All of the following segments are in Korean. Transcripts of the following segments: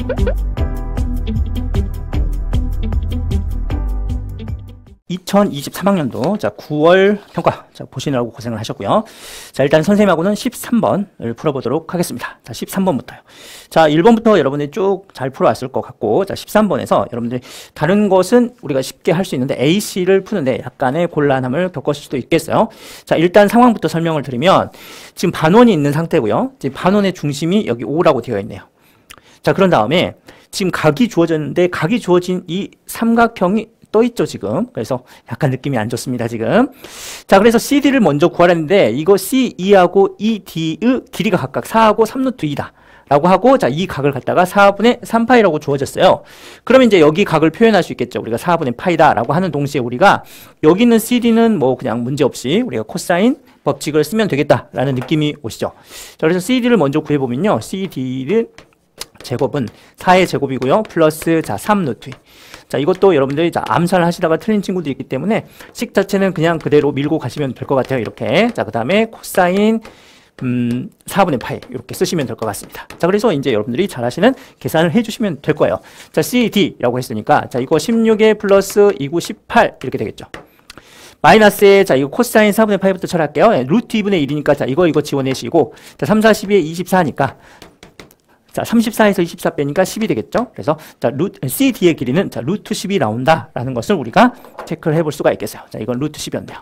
(2023학년도) 자 9월 평가 자 보시느라고 고생을 하셨고요. 자 일단 선생님하고는 13번을 풀어보도록 하겠습니다. 자 13번부터요. 자 1번부터 여러분들이 쭉 잘 풀어왔을 것 같고, 자 13번에서 여러분들이 다른 것은 우리가 쉽게 할 수 있는데 AC를 푸는데 약간의 곤란함을 겪었을 수도 있겠어요. 자 일단 상황부터 설명을 드리면, 지금 반원이 있는 상태고요. 지금 반원의 중심이 여기 O라고 되어 있네요. 자 그런 다음에 지금 각이 주어졌는데, 각이 주어진 이 삼각형이 떠있죠 지금. 그래서 약간 느낌이 안 좋습니다 지금. 자 그래서 CD를 먼저 구하라는데, 이거 CE하고 ED의 길이가 각각 4하고 3루트 2다 라고 하고, 자 이 각을 갖다가 4분의 3파이라고 주어졌어요. 그러면 이제 여기 각을 표현할 수 있겠죠. 우리가 4분의 파이다 라고 하는 동시에 우리가 여기 있는 CD는 뭐 그냥 문제없이 우리가 코사인 법칙을 쓰면 되겠다라는 느낌이 오시죠. 자 그래서 CD를 먼저 구해보면요, CD를 제곱은 4의 제곱이고요. 플러스 자 3루트 2. 자 이것도 여러분들이 자 암산을 하시다가 틀린 친구들이 있기 때문에 식 자체는 그냥 그대로 밀고 가시면 될 것 같아요. 이렇게. 자 그 다음에 코사인 4분의 파이 이렇게 쓰시면 될 것 같습니다. 자 그래서 이제 여러분들이 잘 하시는 계산을 해주시면 될 거예요. 자 CD라고 했으니까 자 이거 16에 플러스 2구 18 이렇게 되겠죠. 마이너스에 자 이거 코사인 4분의 파이부터 처리할게요. 루트 2분의 1이니까 자 이거 지워내시고, 자 3, 4, 12에 24니까 자 34에서 24 빼니까 10이 되겠죠. 그래서 자 CD의 길이는 자 루트 10이 나온다라는 것을 우리가 체크를 해볼 수가 있겠어요. 자 이건 루트 10이었네요.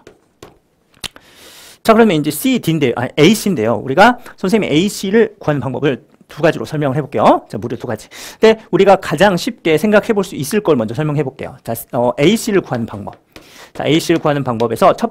자 그러면 이제 AC인데요. 우리가 선생님이 AC를 구하는 방법을 두 가지로 설명을 해볼게요. 자 무려 두 가지. 근데 우리가 가장 쉽게 생각해 볼 수 있을 걸 먼저 설명해 볼게요. 자 AC를 구하는 방법. 자 AC를 구하는 방법에서 첫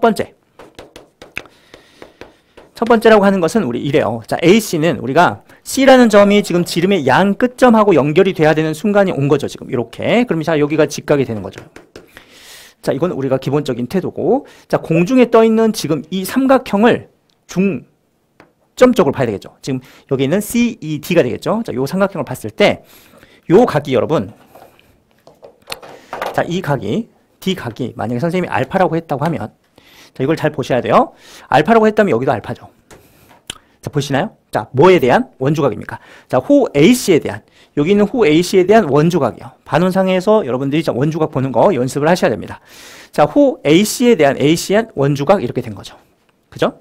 번째라고 하는 것은 우리 이래요. 자 AC는 우리가 C라는 점이 지금 지름의 양 끝점하고 연결이 돼야 되는 순간이 온 거죠. 지금 이렇게. 그럼 자 여기가 직각이 되는 거죠. 자 이건 우리가 기본적인 태도고, 자 공중에 떠 있는 지금 이 삼각형을 중점적으로 봐야 되겠죠. 지금 여기 있는 CED가 되겠죠. 자 요 삼각형을 봤을 때 요 각이 여러분, 자 이 각이 D각이 만약에 선생님이 알파라고 했다고 하면, 자 이걸 잘 보셔야 돼요. 알파라고 했다면 여기도 알파죠. 자 보시나요? 자 뭐에 대한 원주각입니까? 자 호 AC에 대한, 여기 있는 호 AC에 대한 원주각이요. 반원상에서 여러분들이 원주각 보는 거 연습을 하셔야 됩니다. 자 호 AC에 대한 원주각 이렇게 된 거죠. 그죠?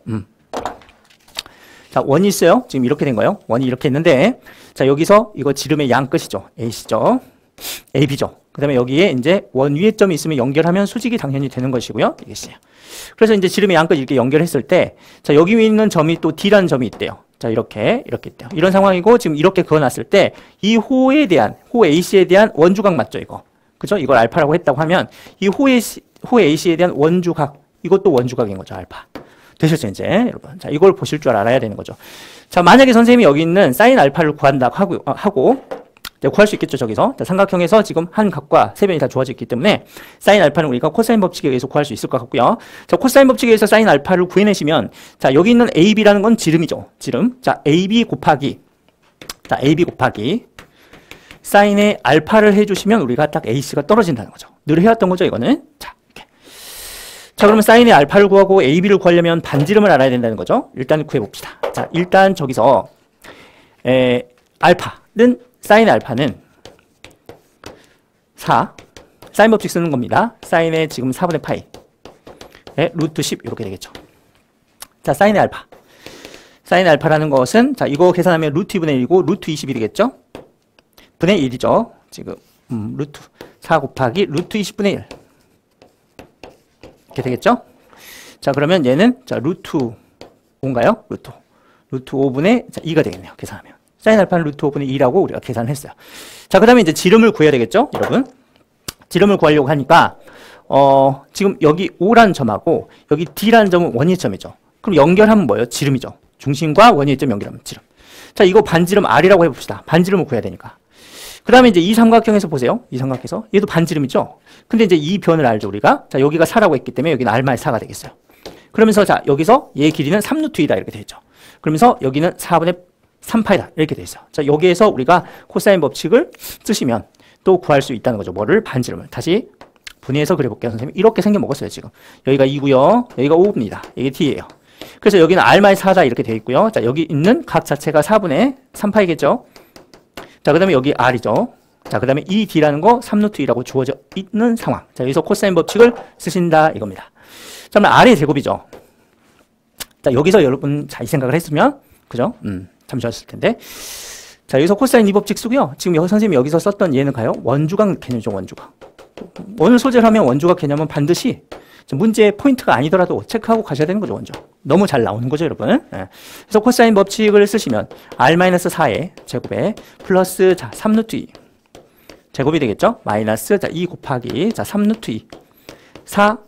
자 원이 있어요. 지금 이렇게 된 거예요. 원이 이렇게 있는데, 자 여기서 이거 지름의 양 끝이죠. AC죠. AB죠. 그 다음에 여기에 이제 원 위에 점이 있으면 연결하면 수직이 당연히 되는 것이고요. 이게 C예요. 그래서 이제 지름의 양끝 이렇게 연결했을 때, 자 여기 위에 있는 점이 또 D라는 점이 있대요. 자 이렇게 있대요. 이런 상황이고, 지금 이렇게 그어놨을 때 이 호 AC에 대한 원주각 맞죠 이거? 그죠? 이걸 알파라고 했다고 하면 이 호 AC에 대한 원주각, 이것도 원주각인 거죠. 알파. 되셨죠 이제 여러분? 자 이걸 보실 줄 알아야 되는 거죠. 자 만약에 선생님이 여기 있는 사인 알파를 구한다고 하고 구할 수 있겠죠 저기서. 자, 삼각형에서 지금 한 각과 세 변이 다 주어져 있기 때문에 사인 알파는 우리가 코사인 법칙에 의해서 구할 수 있을 것 같고요. 자 코사인 법칙에 의해서 사인 알파를 구해내시면, 자 여기 있는 AB라는 건 지름이죠. 지름. 자 AB 곱하기 사인의 알파를 해주시면 우리가 딱 AC가 떨어진다는 거죠. 늘 해왔던 거죠 이거는. 자 이렇게. 자 그러면 사인의 알파를 구하고 AB를 구하려면 반지름을 알아야 된다는 거죠. 일단 구해봅시다. 자 일단 저기서 사인 알파는 4, 사인 법칙 쓰는 겁니다. 사인의 지금 4분의 파이 루트 10 이렇게 되겠죠. 자 사인의 알파라는 것은, 자 이거 계산하면 루트 2분의 1이고 루트 20이 되겠죠. 분의 1이죠. 지금 루트 4 곱하기 루트 20분의 1 이렇게 되겠죠. 자 그러면 얘는 자 루트 5인가요? 루트 5분의 2가 되겠네요. 계산하면 사인 알파는 루트 5분의 2라고 우리가 계산을 했어요. 자 그 다음에 이제 지름을 구해야 되겠죠 여러분. 지름을 구하려고 하니까 지금 여기 O라는 점하고 여기 D라는 점은 원위의 점이죠. 그럼 연결하면 뭐예요? 지름이죠. 중심과 원위의 점 연결하면 지름. 자 이거 반지름 R이라고 해봅시다. 반지름을 구해야 되니까. 그 다음에 이제 이 삼각형에서 보세요. 이 삼각형에서 얘도 반지름이죠. 근데 이제 이 변을 알죠 우리가. 자 여기가 4라고 했기 때문에 여기는 R마의 4가 되겠어요. 그러면서 자 여기서 얘 길이는 3루트 2다 이렇게 되죠. 그러면서 여기는 4분의 3파이다 이렇게 돼 있어요. 자 여기에서 우리가 코사인 법칙을 쓰시면 또 구할 수 있다는 거죠. 뭐를? 반지름을. 다시 분해해서 그려볼게요 선생님. 이렇게 생겨 먹었어요 지금. 여기가 2고요. 여기가 5입니다. 이게 T예요. 그래서 여기는 R마의 4다 이렇게 되어 있고요. 자 여기 있는 각 자체가 4분의 3파이겠죠. 자, 그 다음에 여기 R이죠. 자, 그 다음에 이 D라는 거 3루트 2라고 주어져 있는 상황. 자, 여기서 코사인 법칙을 쓰신다 이겁니다. 자, 그러면 R의 제곱이죠. 자, 여기서 여러분 자, 이 생각을 했으면, 그죠? 참 좋았을 텐데. 자, 여기서 코사인 이 법칙 쓰고요. 지금 선생님이 여기서 썼던 얘는 가요? 원주각 개념이죠, 원주각. 오늘 소재를 하면 원주각 개념은 반드시 문제의 포인트가 아니더라도 체크하고 가셔야 되는 거죠, 먼저. 너무 잘 나오는 거죠, 여러분. 예. 그래서 코사인 법칙을 쓰시면 R-4의 제곱에 플러스, 자, 3루트 2. 제곱이 되겠죠? 마이너스, 자, 2 곱하기, 자, 3루트 2. 4,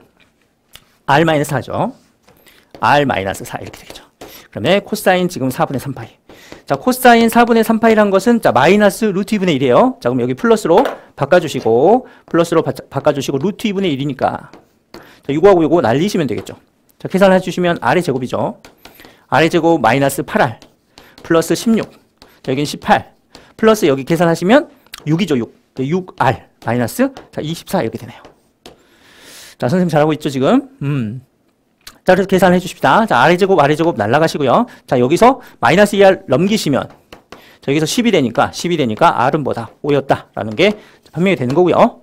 R-4죠. R-4 이렇게 되겠죠. 그러면 코사인 지금 4분의 3파이. 자, 코사인 4분의 3파이라는 것은 자, 마이너스 루트 2분의 1이에요. 자, 그럼 여기 플러스로 바꿔주시고, 바꿔주시고, 루트 2분의 1이니까. 자, 이거하고 이거 날리시면 되겠죠. 자, 계산해 주시면 R의 제곱이죠. R의 제곱 마이너스 8R 플러스 16. 자, 여기는 18. 플러스 여기 계산하시면 6이죠, 6. 6R 마이너스 자, 24 이렇게 되네요. 자, 선생님 잘하고 있죠, 지금? 자, 그래서 계산해 주십시다. 자, R의 제곱 날라가시고요. 자, 여기서 마이너스 2R 넘기시면 자, 여기서 10이 되니까 R은 뭐다? 5였다라는 게 판명이 되는 거고요.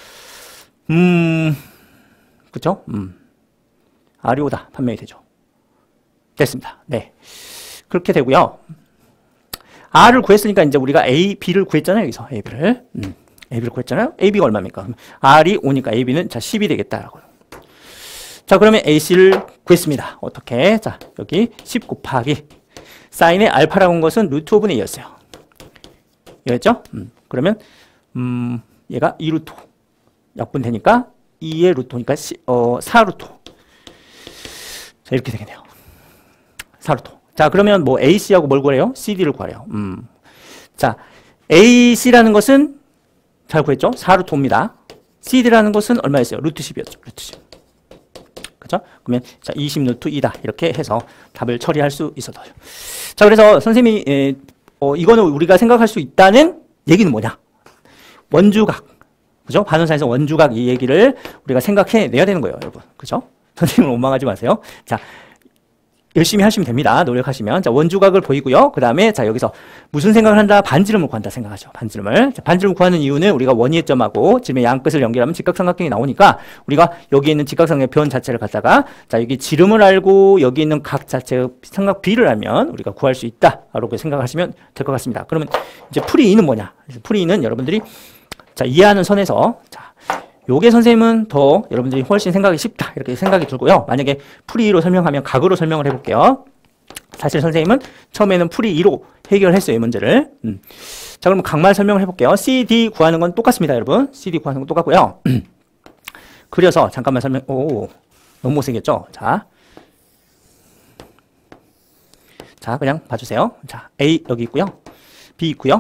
그쵸? R이 5다. 판명이 되죠. 됐습니다. 네. 그렇게 되고요. R을 구했으니까 이제 우리가 A, B를 구했잖아요. 여기서 AB를. AB를 구했잖아요. AB가 얼마입니까? R이 5니까 AB는 자, 10이 되겠다라고. 자, 그러면 AC를 구했습니다. 어떻게? 자, 여기 10 곱하기 사인의 알파라고 한 것은 루트 5분의 2였어요. 이해했죠? 그러면 얘가 2루트 약분되니까 2의 루트니까 4루트. 자, 이렇게 되겠네요. 4루트. 자, 그러면 뭐 AC하고 뭘 구하래요? CD를 구하래요. 자, AC라는 것은 잘 구했죠? 4루트입니다. CD라는 것은 얼마였어요? 루트 10이었죠. 루트 10. 그죠? 그러면 자, 20 루트 2다. 이렇게 해서 답을 처리할 수 있어요. 자, 그래서 선생님이 이거는 우리가 생각할 수 있다는 얘기는 뭐냐? 원주각. 그죠? 반원사에서 원주각 이 얘기를 우리가 생각해내야 되는 거예요, 여러분. 그죠? 선생님을 원망하지 마세요. 자, 열심히 하시면 됩니다. 노력하시면. 자, 원주각을 보이고요. 그 다음에 자, 여기서 무슨 생각을 한다? 반지름을 구한다 생각하죠. 반지름을. 자, 반지름을 구하는 이유는 우리가 원위의 점하고 지름의 양 끝을 연결하면 직각삼각형이 나오니까 우리가 여기 있는 직각삼각형 변 자체를 갖다가 자, 여기 지름을 알고 여기 있는 각 자체의 삼각 비를 알면 우리가 구할 수 있다. 라고 생각하시면 될 것 같습니다. 그러면 이제 풀이 2는 뭐냐? 풀이 2는 여러분들이 자, 이해하는 선에서 자, 요게 선생님은 더 여러분들이 훨씬 생각이 쉽다 이렇게 생각이 들고요. 만약에 풀이 2로 설명하면 각으로 설명을 해볼게요. 사실 선생님은 처음에는 풀이 2로 해결했어요, 이 문제를. 자, 그럼 각만 설명을 해볼게요. CD 구하는 건 똑같습니다, 여러분. CD 구하는 건 똑같고요. 그려서 잠깐만 너무 못생겼죠? 자, 그냥 봐주세요. 자, A 여기 있고요. B 있고요.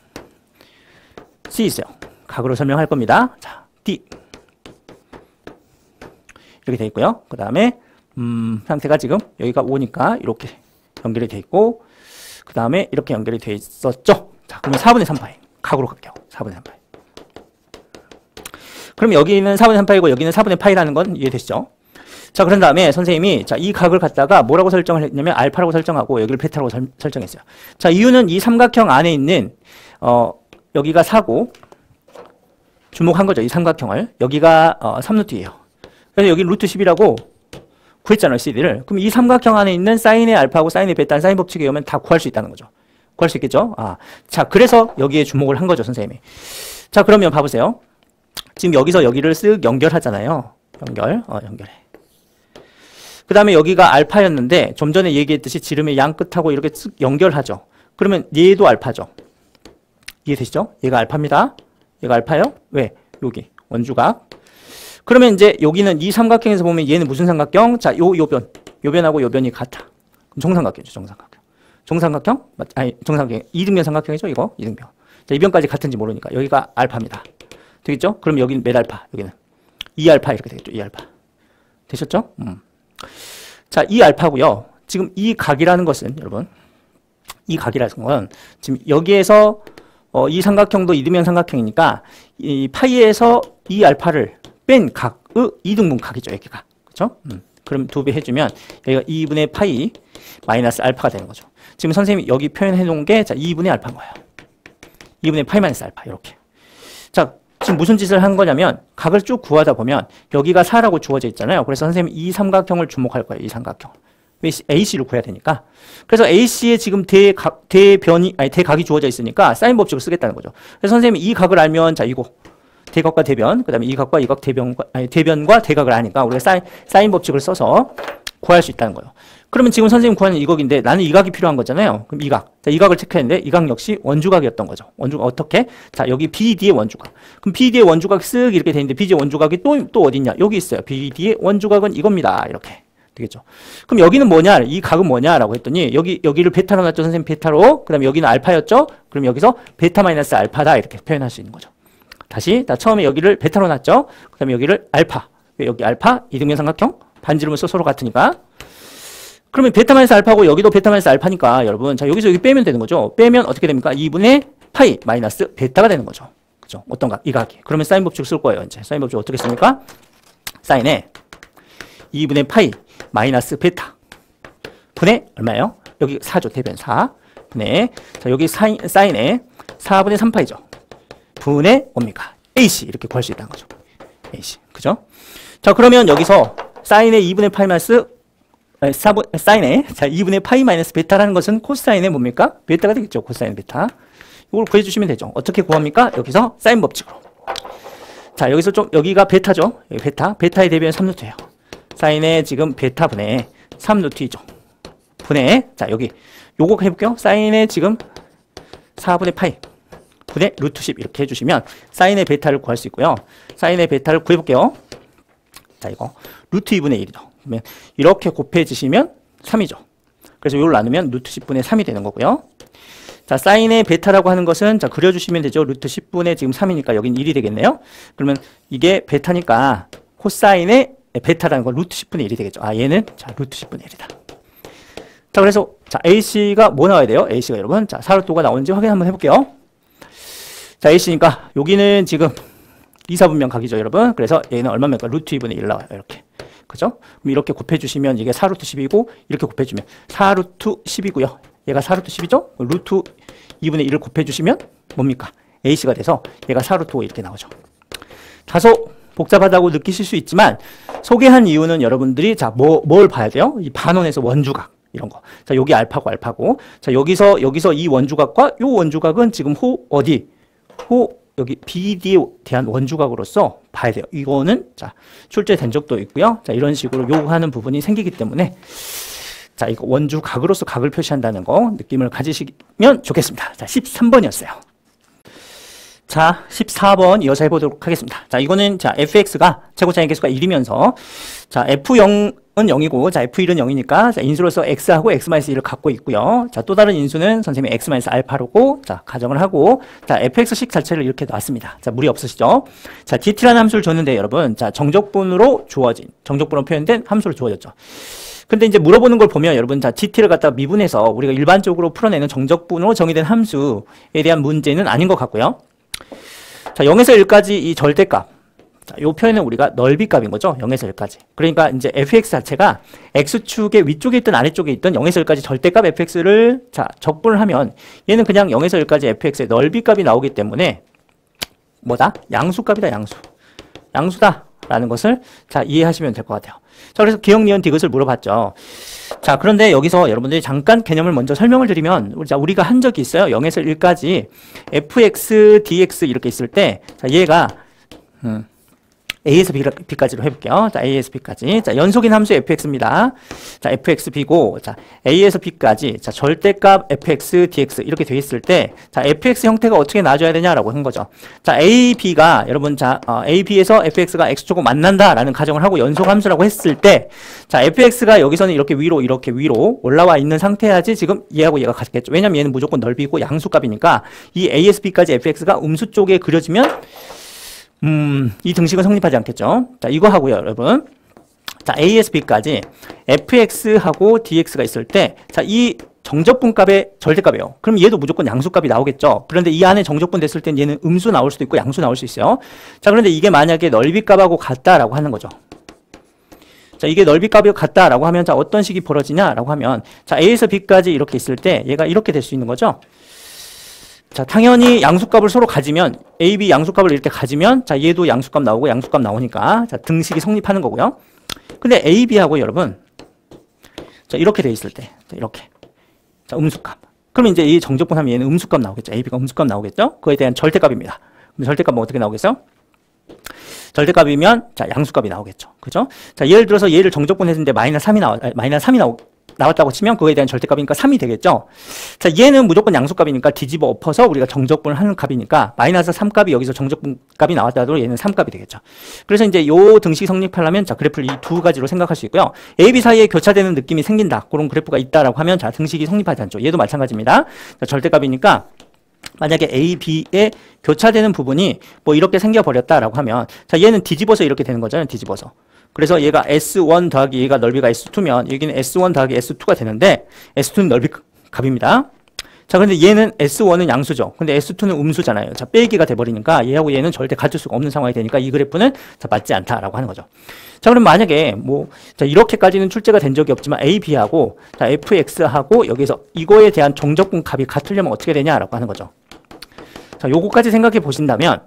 C 있어요. 각으로 설명할 겁니다. 자, D 이렇게 돼 있고요. 그 다음에 상태가 지금 여기가 5니까 이렇게 연결이 돼 있고 그 다음에 이렇게 연결이 돼 있었죠. 자, 그러면 4분의 3파이 각으로 갈게요. 4분의 3파이. 그럼 여기는 4분의 3파이고 여기는 4분의 파이라는 건 이해되시죠? 자, 그런 다음에 선생님이 자, 이 각을 갖다가 뭐라고 설정을 했냐면 알파라고 설정하고 여기를 베타라고 설정했어요. 자, 이유는 이 삼각형 안에 있는 여기가 4고 주목한 거죠. 이 삼각형을. 여기가 3루트예요. 그래서 여기 루트 10이라고 구했잖아요. CD를. 그럼 이 삼각형 안에 있는 사인의 알파하고 사인의 베타는 사인 법칙에 의하면 다 구할 수 있다는 거죠. 구할 수 있겠죠? 자, 그래서 여기에 주목을 한 거죠, 선생님이. 자, 그러면 봐보세요. 지금 여기서 여기를 쓱 연결하잖아요. 연결해. 그 다음에 여기가 알파였는데 좀 전에 얘기했듯이 지름의 양 끝하고 이렇게 쓱 연결하죠. 그러면 얘도 알파죠. 이해되시죠? 얘가 알파입니다. 얘가 알파예요? 왜? 여기 원주각. 그러면 이제 여기는 이 삼각형에서 보면 얘는 무슨 삼각형? 자, 요 변하고 요 변이 같아. 그럼 정삼각형이죠, 정삼각형. 정삼각형? 정삼각형. 이등변 삼각형이죠, 이거? 이등변. 자, 이 변까지 같은지 모르니까 여기가 알파입니다. 되겠죠? 그럼 여기는 몇 알파? 여기는 2알파 이렇게 되겠죠, 2알파. 되셨죠? 자, 2알파고요. 지금 이 각이라는 것은 여러분, 이 각이라는 건 지금 여기에서 이 삼각형도 이등변 삼각형이니까 이 파이에서 이 알파를 뺀 각의 이등분 각이죠. 여기가. 그렇죠? 그럼 2배 해주면 여기가 2분의 파이 마이너스 알파가 되는 거죠. 지금 선생님이 여기 표현해 놓은 게 자, 2분의 알파인 거예요. 2분의 파이 마이너스 알파 이렇게. 자, 지금 무슨 짓을 한 거냐면 각을 쭉 구하다 보면 여기가 4라고 주어져 있잖아요. 그래서 선생님이 이 삼각형을 주목할 거예요. 이 삼각형. AC를 구해야 되니까. 그래서 AC에 지금 대각이 주어져 있으니까 사인 법칙을 쓰겠다는 거죠. 그래서 선생님이 이 각을 알면 자 이거 대각과 대변, 그 다음에 이 각과 이 각 대변과 대각을 아니까 우리가 사인 법칙을 써서 구할 수 있다는 거예요. 그러면 지금 선생님 구하는 이 각인데 나는 이 각이 필요한 거잖아요. 그럼 이 각. 자, 이 각을 체크했는데 이 각 역시 원주각이었던 거죠. 원주각 어떻게? 자, 여기 BD의 원주각. 그럼 BD의 원주각 쓱 이렇게 돼 있는데 BD의 원주각이 또 어디 있냐? 여기 있어요. BD의 원주각은 이겁니다. 이렇게. 되겠죠. 그럼 여기는 뭐냐? 이 각은 뭐냐라고 했더니 여기를 베타로 놨죠. 선생님 베타로. 그다음에 여기는 알파였죠. 그럼 여기서 베타 마이너스 알파다 이렇게 표현할 수 있는 거죠. 다시 처음에 여기를 베타로 놨죠. 그다음에 여기를 알파. 여기 알파 이등변 삼각형 반지름으로써 서로 같으니까. 그러면 베타 마이너스 알파고 여기도 베타 마이너스 알파니까 여러분 자 여기서 여기 빼면 되는 거죠. 빼면 어떻게 됩니까? 2분의 파이 마이너스 베타가 되는 거죠. 그죠? 어떤 각? 이 각이. 그러면 사인 법칙 쓸 거예요. 이제 사인 법칙 어떻게 씁니까? 사인에 2분의 파이 마이너스 베타 분의 얼마예요? 여기 4죠. 대변 4 분의 자 여기 사인에 4분의 3파이죠. 분의 뭡니까? AC 이렇게 구할 수 있다는 거죠. AC 그죠? 자 그러면 여기서 사인에 2분의 파이 마이너스 사인에 자 2분의 파이 마이너스 베타라는 것은 코사인의 뭡니까? 베타가 되겠죠. 코사인 베타 이걸 구해주시면 되죠. 어떻게 구합니까? 여기서 사인 법칙으로 자 여기서 좀 여기가 베타죠. 여기 베타의 대변 3루트예요. 사인의 지금 베타 분의 3루트이죠. 분의 자 여기 요거 해볼게요. 사인의 지금 4분의 파이 분의 루트 10 이렇게 해주시면 사인의 베타를 구할 수 있고요. 사인의 베타를 구해볼게요. 자 이거 루트 2분의 1이죠. 그러면 이렇게 곱해주시면 3이죠. 그래서 이걸 나누면 루트 10분의 3이 되는 거고요. 자 사인의 베타라고 하는 것은 자 그려주시면 되죠. 루트 10분의 지금 3이니까 여긴 1이 되겠네요. 그러면 이게 베타니까 코사인의 베타라는 건 루트 10분의 1이 되겠죠. 아 얘는 자 루트 10분의 1이다. 자 그래서 자 AC가 뭐 나와야 돼요? AC가 여러분 자 사루토가 나오는지 확인 한번 해볼게요. 자 AC니까 여기는 지금 이사분면 각이죠 여러분. 그래서 얘는 얼마입니까? 루트 2분의 1 나와요. 이렇게 그죠? 그럼 이렇게 곱해주시면 이게 4루트 10이고 이렇게 곱해주면 4루트 10이고요. 얘가 4루트 10이죠? 루트 2분의 1을 곱해주시면 뭡니까? AC가 돼서 얘가 4루트 5 이렇게 나오죠. 다소 복잡하다고 느끼실 수 있지만 소개한 이유는 여러분들이 자 뭘 봐야 돼요? 이 반원에서 원주각 이런 거. 자 여기 알파고 자 여기서 이 원주각과 요 원주각은 지금 여기 BD에 대한 원주각으로서 봐야 돼요. 이거는 자 출제된 적도 있고요. 자 이런 식으로 요구하는 부분이 생기기 때문에 자 이거 원주각으로서 각을 표시한다는 거 느낌을 가지시면 좋겠습니다. 자 13번이었어요. 자 14번 이어서 해보도록 하겠습니다. 자 이거는 자 fx가 최고차의 개수가 1이면서 자 f0은 0이고 자 f1은 0이니까 자 인수로서 x하고 x-1을 갖고 있고요. 자 또 다른 인수는 선생님이 x-알파로고 자 가정을 하고 자 fx식 자체를 이렇게 놨습니다. 자 무리 없으시죠? 자 dt라는 함수를 줬는데 여러분 자 정적분으로 표현된 함수로 주어졌죠. 근데 이제 물어보는 걸 보면 여러분 자 dt를 갖다가 미분해서 우리가 일반적으로 풀어내는 정적분으로 정의된 함수에 대한 문제는 아닌 것 같고요. 자 0에서 1까지 이 절대값 자, 요 표현은 우리가 넓이값인 거죠. 0에서 1까지. 그러니까 이제 fx 자체가 x축의 위쪽에 있든 아래쪽에 있든 0에서 1까지 절대값 fx를 자 적분을 하면 얘는 그냥 0에서 1까지 fx의 넓이값이 나오기 때문에 뭐다? 양수값이다. 양수다라는 것을 자 이해하시면 될 것 같아요. 자 그래서 기억, 니은, 디귿을 물어봤죠. 자 그런데 여기서 여러분들이 잠깐 개념을 먼저 설명을 드리면 우리가 한 적이 있어요. 0에서 1까지 fx, dx 이렇게 있을 때 자 얘가 A에서 B까지로 해볼게요. 자, A에서 B까지. 자, 연속인 함수 fx입니다. 자, fxb고, 자, A에서 B까지. 자, 절대값 fx, dx 이렇게 돼 있을 때, 자, fx 형태가 어떻게 나와줘야 되냐라고 한 거죠. 자, A, B가, 여러분, 자, A, B에서 fx가 x축하고 만난다라는 가정을 하고 연속 함수라고 했을 때, 자, fx가 여기서는 이렇게 위로 올라와 있는 상태야지 지금 얘하고 얘가 같겠죠. 왜냐면 얘는 무조건 넓이고 양수값이니까 이 A에서 B까지 fx가 음수 쪽에 그려지면 이 등식은 성립하지 않겠죠. 자, 이거 하고요, 여러분. 자, A에서 B까지 fx하고 dx가 있을 때, 자, 이 정적분 값의 절대값이에요. 그럼 얘도 무조건 양수값이 나오겠죠. 그런데 이 안에 정적분 됐을 땐 얘는 음수 나올 수도 있고 양수 나올 수 있어요. 자, 그런데 이게 만약에 넓이값하고 같다라고 하는 거죠. 자, 이게 넓이값이 같다라고 하면, 자, 어떤 식이 벌어지냐라고 하면, 자, A에서 B까지 이렇게 있을 때, 얘가 이렇게 될 수 있는 거죠. 자, 당연히 양수값을 서로 가지면, A, B 양수값을 이렇게 가지면, 자, 얘도 양수값 나오고 양수값 나오니까, 자, 등식이 성립하는 거고요. 근데 A, B하고 여러분, 자, 이렇게 돼 있을 때, 자, 이렇게. 자, 음수값. 그러면 이제 이 정적분 하면 얘는 음수값 나오겠죠. A, B가 음수값 나오겠죠. 그거에 대한 절대값입니다. 그럼 절대값은 어떻게 나오겠어요? 절대값이면, 자, 양수값이 나오겠죠. 그죠? 자, 예를 들어서 얘를 정적분 했는데 마이너스 3이 나왔다고 치면 그거에 대한 절대값이니까 3이 되겠죠. 자, 얘는 무조건 양수값이니까 뒤집어 엎어서 우리가 정적분을 하는 값이니까 마이너스 3값이 여기서 정적분 값이 나왔다 하더라도 얘는 3값이 되겠죠. 그래서 이제 요 등식이 성립하려면 자, 그래프를 이 두 가지로 생각할 수 있고요. A, B 사이에 교차되는 느낌이 생긴다. 그런 그래프가 있다라고 하면 자, 등식이 성립하지 않죠. 얘도 마찬가지입니다. 자, 절대값이니까 만약에 A, B에 교차되는 부분이 뭐 이렇게 생겨버렸다라고 하면 자, 얘는 뒤집어서 이렇게 되는 거잖아요. 뒤집어서. 그래서 얘가 S1 더하기 얘가 넓이가 S2면 여기는 S1 더하기 S2가 되는데 S2는 넓이 값입니다. 자, 근데 얘는 S1은 양수죠. 근데 S2는 음수잖아요. 자, 빼기가 돼버리니까 얘하고 얘는 절대 같을 수가 없는 상황이 되니까 이 그래프는 자, 맞지 않다라고 하는 거죠. 자, 그럼 만약에 뭐 자, 이렇게까지는 출제가 된 적이 없지만 A, B하고 자, FX하고 여기서 이거에 대한 정적분 값이 같으려면 어떻게 되냐라고 하는 거죠. 자, 요거까지 생각해 보신다면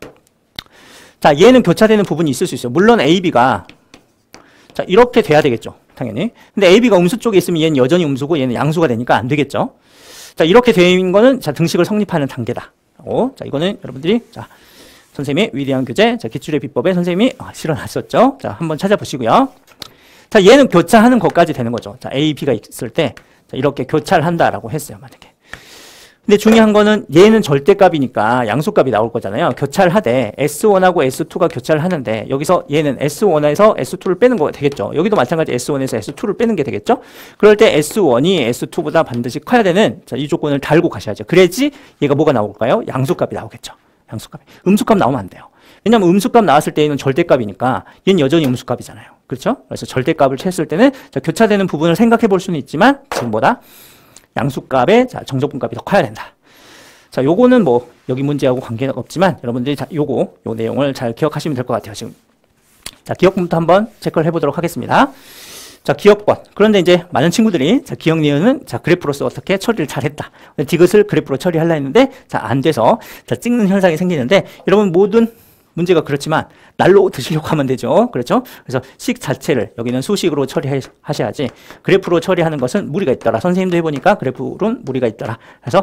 자, 얘는 교차되는 부분이 있을 수 있어요. 물론 A, B가 자, 이렇게 돼야 되겠죠. 당연히. 근데 AB가 음수 쪽에 있으면 얘는 여전히 음수고 얘는 양수가 되니까 안 되겠죠. 자, 이렇게 된 거는 자, 등식을 성립하는 단계다. 자, 이거는 여러분들이 자, 선생님이 위대한 교재, 자, 기출의 비법에 선생님이 실어놨었죠. 자, 한번 찾아보시고요. 자, 얘는 교차하는 것까지 되는 거죠. 자, A, B가 있을 때 자, 이렇게 교차를 한다라고 했어요. 만약에. 근데 중요한 거는 얘는 절대값이니까 양수값이 나올 거잖아요. 교차를 하되 S1하고 S2가 교차를 하는데 여기서 얘는 S1에서 S2를 빼는 거 되겠죠. 여기도 마찬가지 S1에서 S2를 빼는 게 되겠죠. 그럴 때 S1이 S2보다 반드시 커야 되는 자, 이 조건을 달고 가셔야죠. 그래야지 얘가 뭐가 나올까요? 양수값이 나오겠죠. 양수값이. 음수값 나오면 안 돼요. 왜냐하면 음수값 나왔을 때 얘는 절대값이니까 얘는 여전히 음수값이잖아요. 그렇죠? 그래서 절대값을 쳤을 때는 자, 교차되는 부분을 생각해 볼 수는 있지만 지금 보다 양수값의 자, 정적분값이 더 커야 된다. 자, 요거는 뭐 여기 문제하고 관계는 없지만 여러분들이 자, 요 내용을 잘 기억하시면 될 것 같아요. 지금 자, 기억부터 한번 체크를 해보도록 하겠습니다. 자, 기억번. 그런데 이제 많은 친구들이 자, 기억 니은은 자, 그래프로서 어떻게 처리를 잘했다. 디귿을 그래프로 처리하려 했는데 자, 안 돼서 자, 찍는 현상이 생기는데 여러분 모든 문제가 그렇지만 날로 드시려고 하면 되죠. 그렇죠? 그래서 식 자체를 여기는 수식으로 처리하셔야지 그래프로 처리하는 것은 무리가 있더라. 선생님도 해보니까 그래프로는 무리가 있더라. 그래서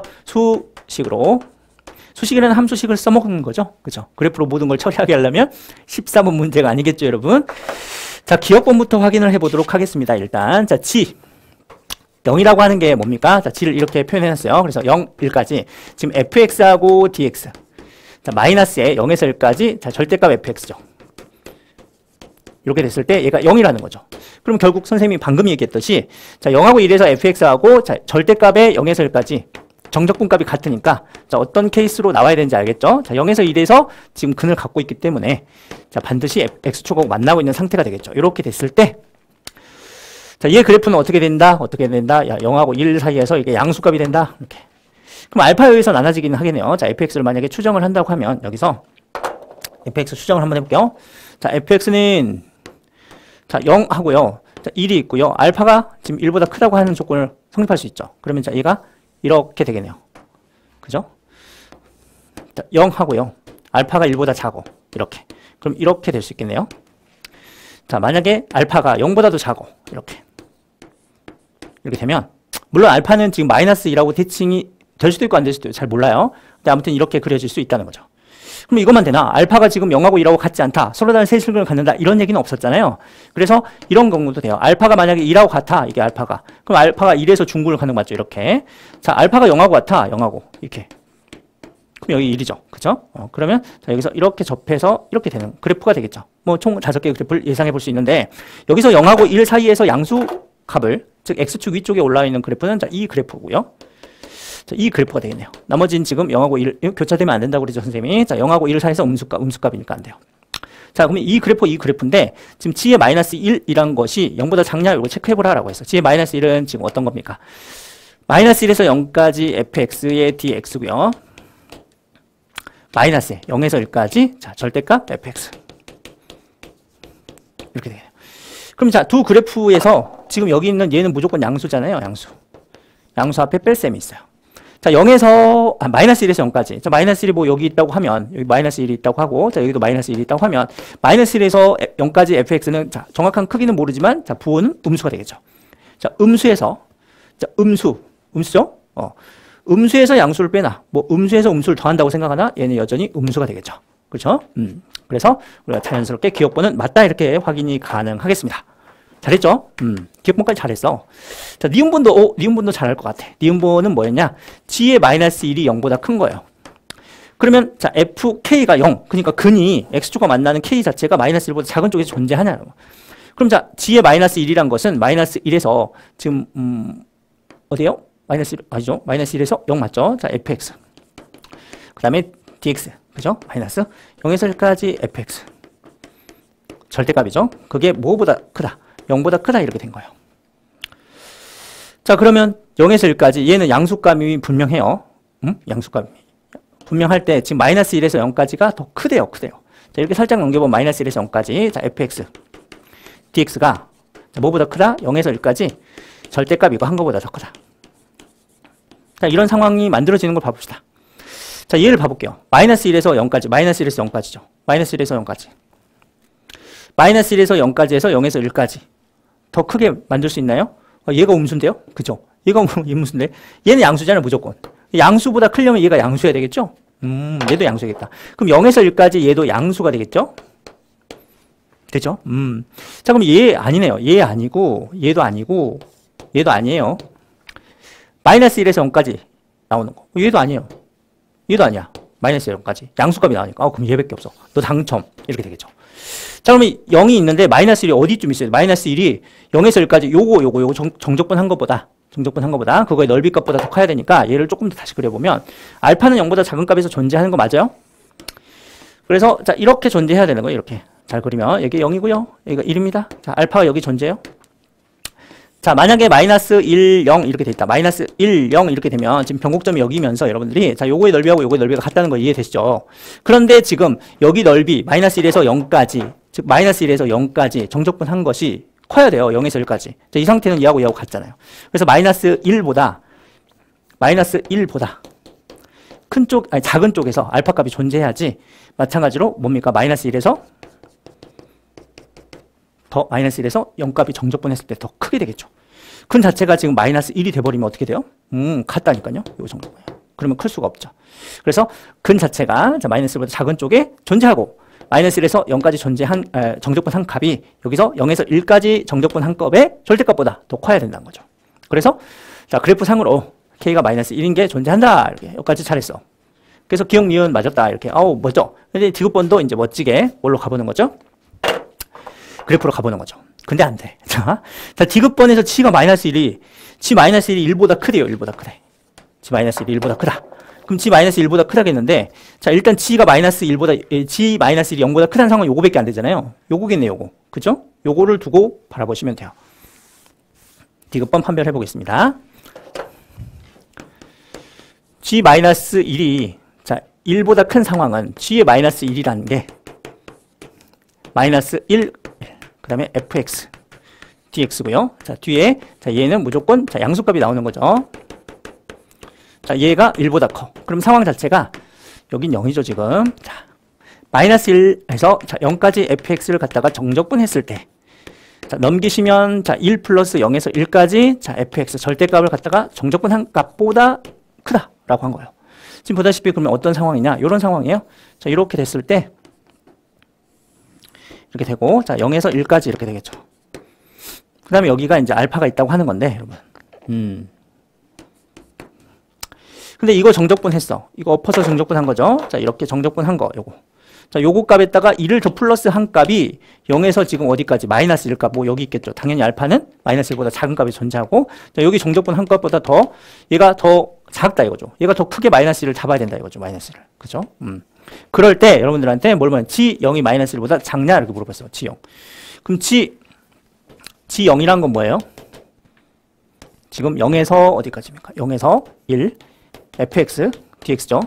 수식이라는 함수식을 써먹는 거죠. 그죠? 그래프로 모든 걸 처리하게 하려면 14번 문제가 아니겠죠, 여러분? 자, 기억번부터 확인을 해보도록 하겠습니다. 일단 자, G 0이라고 하는 게 뭡니까? 자, G를 이렇게 표현해놨어요. 그래서 0, 1까지 지금 fx하고 dx 자, 마이너스에 0에서 1까지 자, 절대값 fx죠. 이렇게 됐을 때 얘가 0이라는 거죠. 그럼 결국 선생님이 방금 얘기했듯이 자, 0하고 1에서 fx하고 자, 절대값의 0에서 1까지 정적분값이 같으니까 자, 어떤 케이스로 나와야 되는지 알겠죠? 자, 0에서 1에서 지금 근을 갖고 있기 때문에 자, 반드시 x축하고 만나고 있는 상태가 되겠죠. 이렇게 됐을 때 자, 얘 그래프는 어떻게 된다? 어떻게 된다? 야, 0하고 1 사이에서 이게 양수값이 된다. 이렇게. 그럼 알파 여기서 나눠지기는 하겠네요. 자, fx를 만약에 추정을 한다고 하면 여기서 fx 추정을 한번 해볼게요. 자, fx는 자, 0 하고요. 자, 1이 있고요. 알파가 지금 1보다 크다고 하는 조건을 성립할 수 있죠. 그러면 자, 얘가 이렇게 되겠네요. 그죠? 자, 0 하고요. 알파가 1보다 작고 이렇게. 그럼 이렇게 될 수 있겠네요. 자, 만약에 알파가 0보다도 작고 이렇게 되면 물론 알파는 지금 마이너스 2라고 대칭이 될 수도 있고 안 될 수도 있고 잘 몰라요. 근데 아무튼 이렇게 그려질 수 있다는 거죠. 그럼 이것만 되나? 알파가 지금 0하고 1하고 같지 않다. 서로 다른 세실근을 갖는다. 이런 얘기는 없었잖아요. 그래서 이런 경우도 돼요. 알파가 만약에 2라고 같아. 이게 알파가. 그럼 알파가 1에서 중근을 갖는 거 맞죠? 이렇게. 자, 알파가 0하고 같아. 0하고. 이렇게. 그럼 여기 1이죠. 그죠? 그러면 자, 여기서 이렇게 접해서 이렇게 되는 그래프가 되겠죠. 뭐 총 5개의 그래프를 예상해 볼 수 있는데 여기서 0하고 1 사이에서 양수 값을 즉 x축 위쪽에 올라와 있는 그래프는 자, 이 그래프고요. 자, 이 그래프가 되겠네요. 나머지는 지금 0하고 1 교차되면 안 된다고 그러죠, 선생님이. 자, 0하고 1 사이에서 음수값이니까 안 돼요. 자, 그러면 이 그래프인데 지금 g의 마이너스 1이란 것이 0보다 작냐 이거 체크해보라라고 했어. g의 마이너스 1은 지금 어떤 겁니까? 마이너스 1에서 0까지 fx의 dx고요. 마이너스 0에서 1까지 자, 절대값 fx 이렇게 돼요. 그럼 자, 두 그래프에서 지금 여기 있는 얘는 무조건 양수잖아요. 양수 앞에 뺄셈이 있어요. 자, 0에서, 마이너스 1에서 0까지. 자, 마이너스 1이 뭐 여기 있다고 하면, 여기 마이너스 1이 있다고 하고, 자, 여기도 마이너스 1이 있다고 하면, 마이너스 1에서 0까지 fx는, 자, 정확한 크기는 모르지만, 자, 부호는 음수가 되겠죠. 자, 음수에서, 자, 음수죠? 음수에서 양수를 빼나, 뭐, 음수에서 음수를 더한다고 생각하나, 얘는 여전히 음수가 되겠죠. 그렇죠? 그래서 우리가 자연스럽게 기억번은 맞다, 이렇게 확인이 가능하겠습니다. 잘했죠? 기억번까지 잘했어. 자, 니은번도 잘할 것 같아. 니은번은 뭐였냐? g의 마이너스 1이 0보다 큰 거예요. 그러면, 자, fk가 0. 그러니까 근이 x축과 만나는 k 자체가 마이너스 1보다 작은 쪽에서 존재하냐. 그럼 자, g의 마이너스 1이란 것은 마이너스 1에서 지금, 어디에요? 마이너스 1, 아니죠? 마이너스 1에서 0 맞죠? 자, fx. 그 다음에 dx. 그죠? 마이너스 0에서 1까지 fx. 절대값이죠? 그게 뭐보다 크다? 0보다 크다 이렇게 된 거예요. 자, 그러면 0에서 1까지 얘는 양수값이 분명해요. 양수값이 분명할 때 지금 마이너스 1에서 0까지가 더 크대요. 자, 이렇게 살짝 넘겨보면 마이너스 1에서 0까지. 자, fx, dx가 자, 뭐보다 크다? 0에서 1까지 절대값 이거 한 거보다 더 크다. 자, 이런 상황이 만들어지는 걸 봐봅시다. 자, 얘를 봐볼게요. 마이너스 1에서 0까지, 마이너스 1에서 0까지죠. 마이너스 1에서 0까지. 마이너스 1에서 0까지 해서 0에서 1까지. 더 크게 만들 수 있나요? 얘가 음수인데요? 그죠? 얘가 음수인데. 얘는 양수잖아요, 무조건. 양수보다 크려면 얘가 양수여야 되겠죠? 얘도 양수겠다. 그럼 0에서 1까지 얘도 양수가 되겠죠? 되죠? 자, 그럼 얘 아니네요. 얘 아니고, 얘도 아니고, 얘도 아니에요. 마이너스 1에서 0까지 나오는 거. 얘도 아니에요. 얘도 아니야. 마이너스 0까지. 양수값이 나오니까. 그럼 얘밖에 없어. 너 당첨. 이렇게 되겠죠. 자, 그러면 0이 있는데 마이너스 1이 어디쯤 있어요? 마이너스 1이 0에서 1까지 요거 정적분 한 것보다 그거의 넓이 값보다 더 커야 되니까 얘를 조금 더 다시 그려보면 알파는 0보다 작은 값에서 존재하는 거 맞아요? 그래서 자, 이렇게 존재해야 되는 거예요. 이렇게. 잘 그리면 여기 0이고요. 여기가 1입니다. 자, 알파가 여기 존재해요. 자, 만약에 마이너스 1, 0 이렇게 돼 있다. 마이너스 1, 0 이렇게 되면 지금 변곡점이 여기면서 여러분들이 자, 요거의 넓이하고 요거의 넓이가 같다는 거 이해되시죠? 그런데 지금 여기 넓이 마이너스 1에서 0까지 즉 마이너스 1에서 0까지 정적분 한 것이 커야 돼요. 0에서 1까지. 자, 이 상태는 얘하고 같잖아요. 그래서 마이너스 1보다 큰 쪽, 아니 작은 쪽에서 알파 값이 존재해야지 마찬가지로 뭡니까? 마이너스 1에서 마이너스 1에서 0값이 정적분했을 때 더 크게 되겠죠. 근 자체가 지금 마이너스 1이 돼버리면 어떻게 돼요? 같다니까요. 요 정도예요. 그러면 클 수가 없죠. 그래서 근 자체가 자, 마이너스 1보다 작은 쪽에 존재하고 마이너스 1에서 0까지 존재한 정적분 한 값이 여기서 0에서 1까지 정적분 한 값의 절대값보다 더 커야 된다는 거죠. 그래서 자, 그래프상으로 k가 마이너스 1인 게 존재한다. 이렇게 여기까지 잘했어. 그래서 기억 니은 맞았다. 이렇게 멋져. 근데 디귿번도 이제 멋지게 뭘로 가보는 거죠? 그래프로 가보는 거죠. 근데 안 돼. 자, 디귿번에서 g가 마이너스 1이, g 마이너스 1이 1보다 크대요. 1보다 크대. g 마이너스 1이 1보다 크다. 그럼 g 마이너스 1보다 크다겠는데, 자, 일단 g가 마이너스 1보다, g 마이너스 1이 0보다 크다는 상황은 요거밖에 안 되잖아요. 요거겠네, 요거. 그죠? 요거를 두고 바라보시면 돼요. 디귿번 판별해 보겠습니다. g 마이너스 1이, 자, 1보다 큰 상황은 g의 마이너스 1이라는 게, 마이너스 1, 그 다음에 fx, dx고요. 자, 뒤에, 자, 얘는 무조건, 자, 양수값이 나오는 거죠. 자, 얘가 1보다 커. 그럼 상황 자체가, 여긴 0이죠, 지금. 자, 마이너스 1에서, 자, 0까지 fx를 갖다가 정적분 했을 때, 자, 넘기시면, 자, 1 플러스 0에서 1까지, 자, fx 절대값을 갖다가 정적분 한 값보다 크다라고 한 거예요. 지금 보다시피 그러면 어떤 상황이냐? 이런 상황이에요. 자, 이렇게 됐을 때, 이렇게 되고, 자, 0에서 1까지 이렇게 되겠죠. 그 다음에 여기가 이제 알파가 있다고 하는 건데, 여러분. 근데 이거 정적분 했어. 이거 엎어서 정적분 한 거죠. 자, 이렇게 정적분 한 거, 요거. 자, 요거 값에다가 1을 더 플러스 한 값이 0에서 지금 어디까지? 마이너스 1값. 뭐 여기 있겠죠. 당연히 알파는 마이너스 1보다 작은 값이 존재하고, 자, 여기 정적분 한 값보다 더, 얘가 더 작다 이거죠. 얘가 더 크게 마이너스 1을 잡아야 된다 이거죠. 마이너스 1을. 그죠? 그럴 때 여러분들한테 뭘 물어보면 g0이 마이너스 1보다 작냐 이렇게 물어봤어요. g0. 그럼 g0이란 건 뭐예요? 지금 0에서 어디까지입니까? 0에서 1 fx dx죠.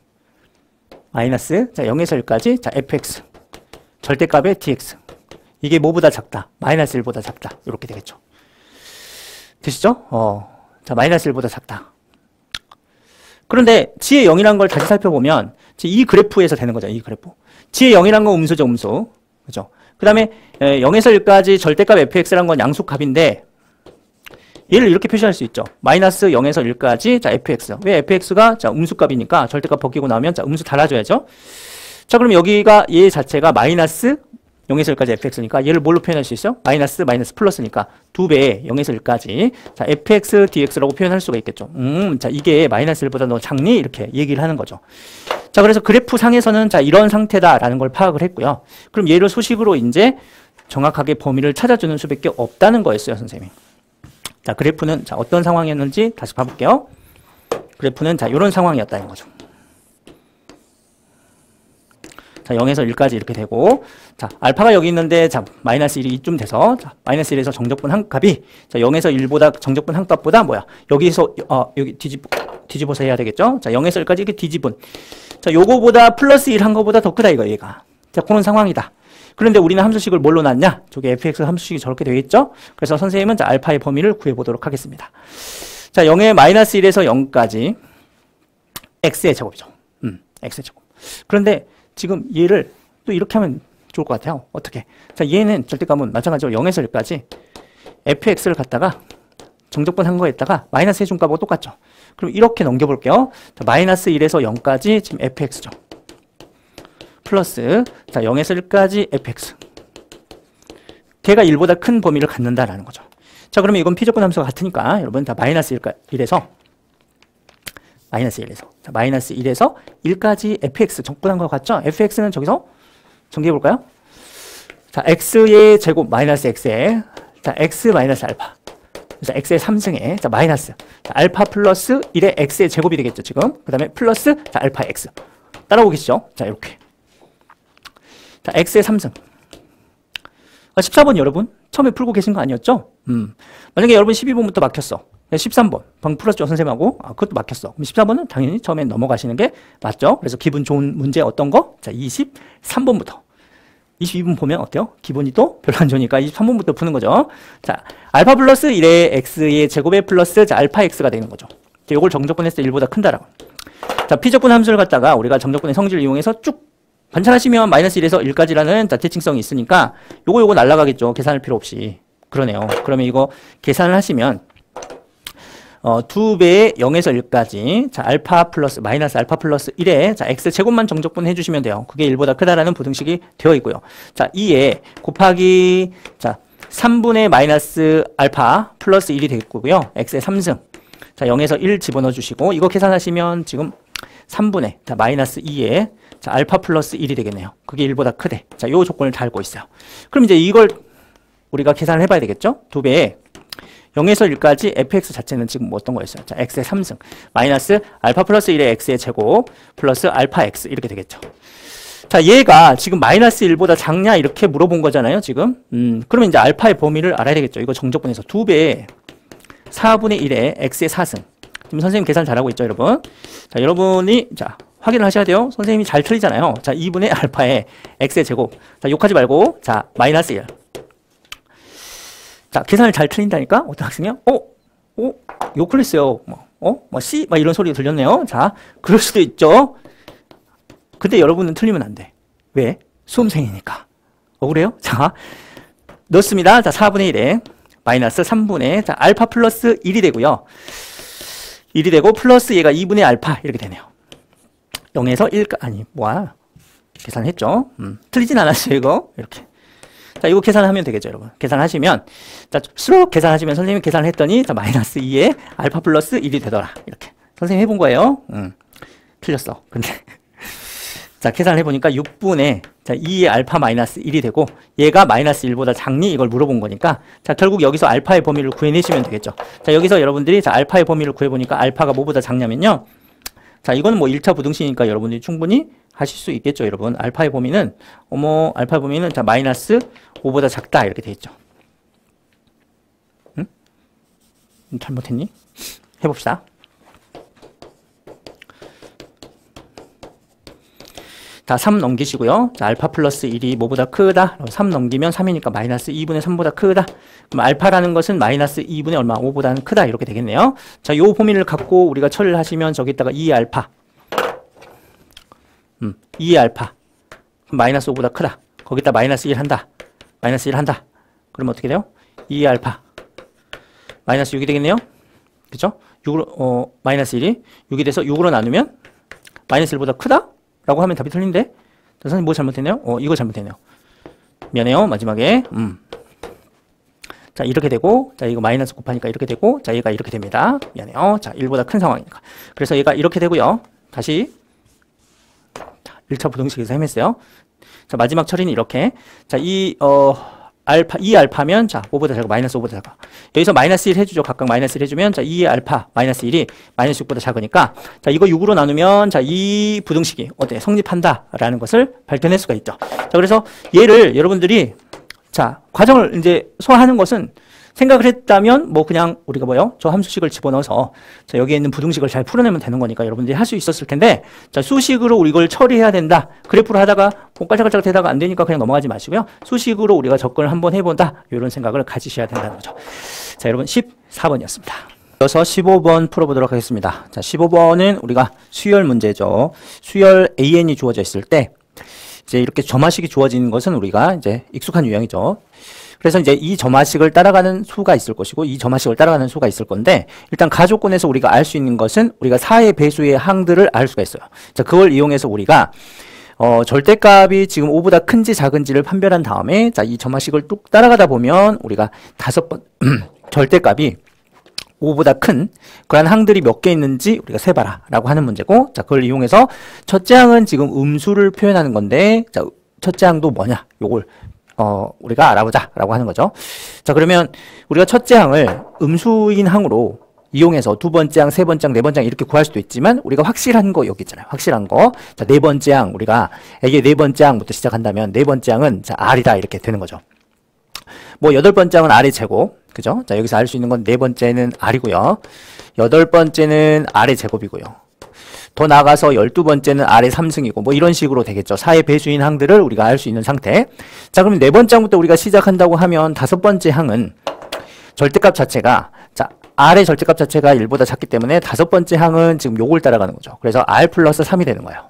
마이너스 자 0에서 1까지 자 fx 절대값의 dx 이게 뭐보다 작다? 마이너스 1보다 작다. 이렇게 되겠죠. 되시죠? 자 마이너스 1보다 작다. 그런데 G의 0이라는 걸 다시 살펴보면 이 그래프에서 되는 거죠. 이 그래프. G의 0이라는 건 음수죠. 음수. 그죠? 그 다음에 0에서 1까지 절대값 fx라는 건 양수값인데 얘를 이렇게 표시할 수 있죠. 마이너스 0에서 1까지 자 fx. 왜 fx가 자 음수값이니까 절대값 벗기고 나오면 자 음수 달아줘야죠. 자 그럼 여기가 얘 자체가 마이너스 0에서 1까지 fx니까 얘를 뭘로 표현할 수 있어요? 마이너스 플러스니까 2배 0에서 1까지 자 fx dx라고 표현할 수가 있겠죠. 자 이게 마이너스 1보다 더 작니? 이렇게 얘기를 하는 거죠. 자 그래서 그래프 상에서는 자 이런 상태다라는 걸 파악을 했고요. 그럼 얘를 소식으로 이제 정확하게 범위를 찾아주는 수밖에 없다는 거였어요, 선생님이. 자 그래프는 자 어떤 상황이었는지 다시 봐볼게요. 그래프는 자 이런 상황이었다는 거죠. 자 0에서 1까지 이렇게 되고 자 알파가 여기 있는데 자 마이너스 1이 이쯤 돼서 자 마이너스 1에서 정적분 한 값이 자 0에서 1보다 정적분 한 값보다 뭐야 여기서 여기 뒤집어서 해야 되겠죠. 자 0에서 1까지 이렇게 뒤집은 자 요거보다 플러스 1 한 거보다 더 크다 이거 얘가. 자 그런 상황이다. 그런데 우리는 함수식을 뭘로 놨냐? 저게 fx 함수식이 저렇게 되어 있죠. 그래서 선생님은 자 알파의 범위를 구해 보도록 하겠습니다. 자 0에 마이너스 1에서 0까지 x의 제곱이죠. x의 제곱. 그런데 지금 얘를 또 이렇게 하면 좋을 것 같아요. 어떻게? 자, 얘는 절대값은 마찬가지로 0에서 1까지 fx를 갖다가 정적분 한 거에다가 마이너스 해준 값하고 똑같죠. 그럼 이렇게 넘겨볼게요. 자, 마이너스 1에서 0까지 지금 fx죠. 플러스 자 0에서 1까지 fx. 걔가 1보다 큰 범위를 갖는다라는 거죠. 자, 그러면 이건 피적분 함수가 같으니까 여러분 다 마이너스 1에서 자, 마이너스 1에서 1까지 fx 적분한 거 같죠? fx는 저기서 정리해볼까요? 자, x의 제곱 마이너스 x에 자, x 마이너스 알파. 그래서 x의 3승에 자, 마이너스 자, 알파 플러스 1의 x의 제곱이 되겠죠, 지금. 그 다음에 플러스 자, 알파 x. 따라오겠죠? 자, 이렇게. 자, x의 3승. 14번 여러분 처음에 풀고 계신 거 아니었죠? 만약에 여러분 12번부터 막혔어. 13번 방금 풀었죠 선생님하고. 그것도 막혔어. 그럼 14번은 당연히 처음에 넘어가시는 게 맞죠. 그래서 기분 좋은 문제 어떤 거? 자 23번부터 22번 보면 어때요? 기분이 또 별로 안 좋으니까 23번부터 푸는 거죠. 자 알파 플러스 1의 x의 제곱에 플러스 자 알파 x가 되는 거죠. 자, 이걸 정적분 했을 때 1보다 큰다라고. 자 피적분 함수를 갖다가 우리가 정적분의 성질을 이용해서 쭉 관찰하시면 마이너스 1에서 1까지라는 자 대칭성이 있으니까 요거 날라가겠죠. 계산할 필요 없이. 그러네요. 그러면 이거 계산을 하시면 2배의 0에서 1까지 자 알파 플러스 마이너스 알파 플러스 1에 자 x 제곱만 정적분 해주시면 돼요. 그게 1보다 크다라는 부등식이 되어 있고요. 자 2에 곱하기 자 3분의 마이너스 알파 플러스 1이 되겠고요. x의 3승 자 0에서 1 집어넣어 주시고 이거 계산하시면 지금 3분의 자 마이너스 2에 자 알파 플러스 1이 되겠네요. 그게 1보다 크대. 자 요 조건을 다 알고 있어요. 그럼 이제 이걸 우리가 계산을 해봐야 되겠죠. 2배에 0에서 1까지 fx 자체는 지금 뭐 어떤 거였어요? 자, x의 3승 마이너스 알파 플러스 1의 x의 제곱 플러스 알파 x 이렇게 되겠죠. 자, 얘가 지금 마이너스 1보다 작냐 이렇게 물어본 거잖아요, 지금. 그러면 이제 알파의 범위를 알아야 되겠죠. 이거 정적분에서 2배에 4분의 1의 x의 4승. 지금 선생님 계산 잘하고 있죠, 여러분? 자, 여러분이 자 확인을 하셔야 돼요. 선생님이 잘 틀리잖아요. 자, 2분의 알파의 x의 제곱. 자, 욕하지 말고 자, 마이너스 1. 자, 계산을 잘 틀린다니까? 어떤 학생이요? 욕을 했어요. C? 막 이런 소리가 들렸네요. 자, 그럴 수도 있죠. 근데 여러분은 틀리면 안 돼. 왜? 수험생이니까. 그래요? 자, 넣습니다. 자, 4분의 1에 마이너스 3분의 자, 알파 플러스 1이 되고요. 1이 되고 플러스 얘가 2분의 알파 이렇게 되네요. 0에서 1, 아니, 뭐야. 계산했죠? 틀리진 않았어요, 이거. 이렇게. 자, 이거 계산하면 되겠죠, 여러분. 계산하시면, 자, 수록 계산하시면 선생님이 계산을 했더니, 자, 마이너스 2에 알파 플러스 1이 되더라. 이렇게. 선생님 해본 거예요. 틀렸어. 근데. 자, 계산을 해보니까 6분의, 자, 2의 알파 마이너스 1이 되고, 얘가 마이너스 1보다 작니? 이걸 물어본 거니까, 자, 결국 여기서 알파의 범위를 구해내시면 되겠죠. 자, 여기서 여러분들이, 자, 알파의 범위를 구해보니까 알파가 뭐보다 작냐면요. 자, 이거는 뭐 1차 부등식이니까 여러분들이 충분히 하실 수 있겠죠, 여러분. 알파의 범위는 알파의 범위는 자 마이너스 5보다 작다 이렇게 돼 있죠. 응? 잘못했니? 해봅시다. 다 3 넘기시고요. 자, 알파 플러스 1이 뭐보다 크다. 3 넘기면 3이니까 마이너스 2분의 3보다 크다. 그럼 알파라는 것은 마이너스 2분의 얼마? 5보다는 크다. 이렇게 되겠네요. 자, 요 범위를 갖고 우리가 처리를 하시면 저기다가 2알파. 2알파. 마이너스 5보다 크다. 거기다 마이너스 1 한다. 마이너스 1 한다. 그러면 어떻게 돼요? 2알파. 마이너스 6이 되겠네요. 그죠? 6으로, 마이너스 1이 6이 돼서 6으로 나누면 마이너스 1보다 크다? 라고 하면 답이 틀린데? 자, 선생님 뭐 잘못했네요? 이거 잘못했네요. 미안해요. 마지막에. 자, 이렇게 되고, 자, 이거 마이너스 곱하니까 이렇게 되고, 자, 얘가 이렇게 됩니다. 미안해요. 자, 1보다 큰 상황이니까. 그래서 얘가 이렇게 되고요. 다시. 자, 1차 부등식에서 헤맸어요. 자, 마지막 처리는 이렇게. 자, 알파, 2알파면, 자, 5보다 작고, 마이너스 5보다 작아. 여기서 마이너스 1 해주죠. 각각 마이너스 1 해주면, 자, 2알파, 마이너스 1이 마이너스 6보다 작으니까, 자, 이거 6으로 나누면, 자, 이 부등식이 어때? 성립한다. 라는 것을 밝혀낼 수가 있죠. 자, 그래서 얘를 여러분들이, 자, 과정을 이제 소화하는 것은 생각을 했다면, 뭐, 그냥 우리가 뭐요? 저 함수식을 집어넣어서, 자, 여기에 있는 부등식을 잘 풀어내면 되는 거니까 여러분들이 할 수 있었을 텐데, 자, 수식으로 우리 이걸 처리해야 된다. 그래프를 하다가, 뭐, 깔짝깔짝 되다가 안 되니까 그냥 넘어가지 마시고요. 수식으로 우리가 접근을 한번 해본다. 이런 생각을 가지셔야 된다는 거죠. 자, 여러분, 14번이었습니다. 이어서 15번 풀어보도록 하겠습니다. 자, 15번은 우리가 수열 문제죠. 수열 AN이 주어져 있을 때, 이제 이렇게 점화식이 주어지는 것은 우리가 이제 익숙한 유형이죠. 그래서 이제 이 점화식을 따라가는 수가 있을 것이고 이 점화식을 따라가는 수가 있을 건데 일단 가조건에서 우리가 알 수 있는 것은 우리가 4의 배수의 항들을 알 수가 있어요. 자, 그걸 이용해서 우리가 절대값이 지금 5보다 큰지 작은지를 판별한 다음에 자, 이 점화식을 뚝 따라가다 보면 우리가 5번 절대값이 5보다 큰 그런 항들이 몇 개 있는지 우리가 세봐라 라고 하는 문제고 자, 그걸 이용해서 첫째 항은 지금 음수를 표현하는 건데 자, 첫째 항도 뭐냐 요걸 우리가 알아보자 라고 하는 거죠. 자, 그러면 우리가 첫째 항을 음수인 항으로 이용해서 두 번째 항, 세 번째 항, 네 번째 항 이렇게 구할 수도 있지만 우리가 확실한 거 여기 있잖아요. 확실한 거. 자, 네 번째 항 우리가 이게 네 번째 항부터 시작한다면 네 번째 항은 자, R이다 이렇게 되는 거죠. 뭐 여덟 번째 항은 R의 제곱. 그죠? 자, 여기서 알 수 있는 건 네 번째는 R이고요. 여덟 번째는 R의 제곱이고요. 더 나아가서 12번째는 R의 3승이고 뭐 이런 식으로 되겠죠. 4의 배수인 항들을 우리가 알 수 있는 상태. 자, 그럼 네 번째 항부터 우리가 시작한다고 하면 다섯 번째 항은 절대값 자체가 자, R의 절대값 자체가 1보다 작기 때문에 다섯 번째 항은 지금 요걸 따라가는 거죠. 그래서 R 플러스 3이 되는 거예요.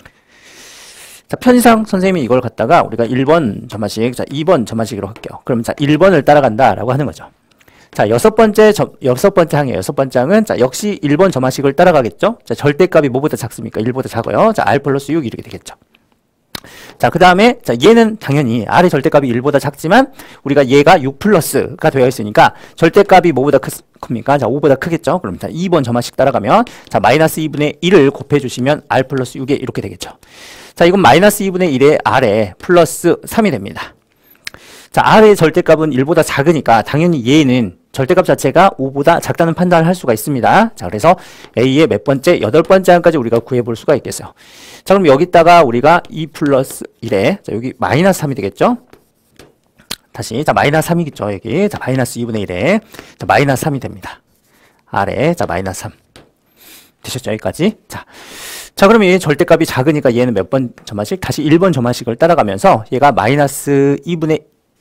자, 편의상 선생님이 이걸 갖다가 우리가 1번 점화식, 자, 2번 점화식으로 할게요. 그럼 자, 1번을 따라간다라고 하는 거죠. 자, 여섯 번째 항이에요. 여섯 번째 항은, 자, 역시 1번 점화식을 따라가겠죠? 자, 절대값이 뭐보다 작습니까? 1보다 작아요. 자, R 플러스 6 이렇게 되겠죠. 자, 그 다음에, 자, 얘는 당연히 R의 절대값이 1보다 작지만, 우리가 얘가 6 플러스가 되어 있으니까, 절대값이 뭐보다 큽니까? 자, 5보다 크겠죠? 그럼, 자, 2번 점화식 따라가면, 자, 마이너스 2분의 1을 곱해주시면 R 플러스 6에 이렇게 되겠죠. 자, 이건 마이너스 2분의 1에 R에 플러스 3이 됩니다. 자, R의 절대값은 1보다 작으니까, 당연히 얘는 절대값 자체가 5보다 작다는 판단을 할 수가 있습니다. 자, 그래서 A의 몇 번째, 여덟 번째 항까지 우리가 구해볼 수가 있겠어요. 자, 그럼 여기다가 우리가 2 플러스 1에, 자, 여기 마이너스 3이 되겠죠? 다시, 자, 마이너스 3이겠죠, 여기. 자, 마이너스 2분의 1에, 자, 마이너스 3이 됩니다. R에, 자, 마이너스 3. 되셨죠, 여기까지? 자, 그러면 얘 절대값이 작으니까 얘는 몇 번 점화식? 다시 1번 점화식을 따라가면서 얘가 마이너스 2분의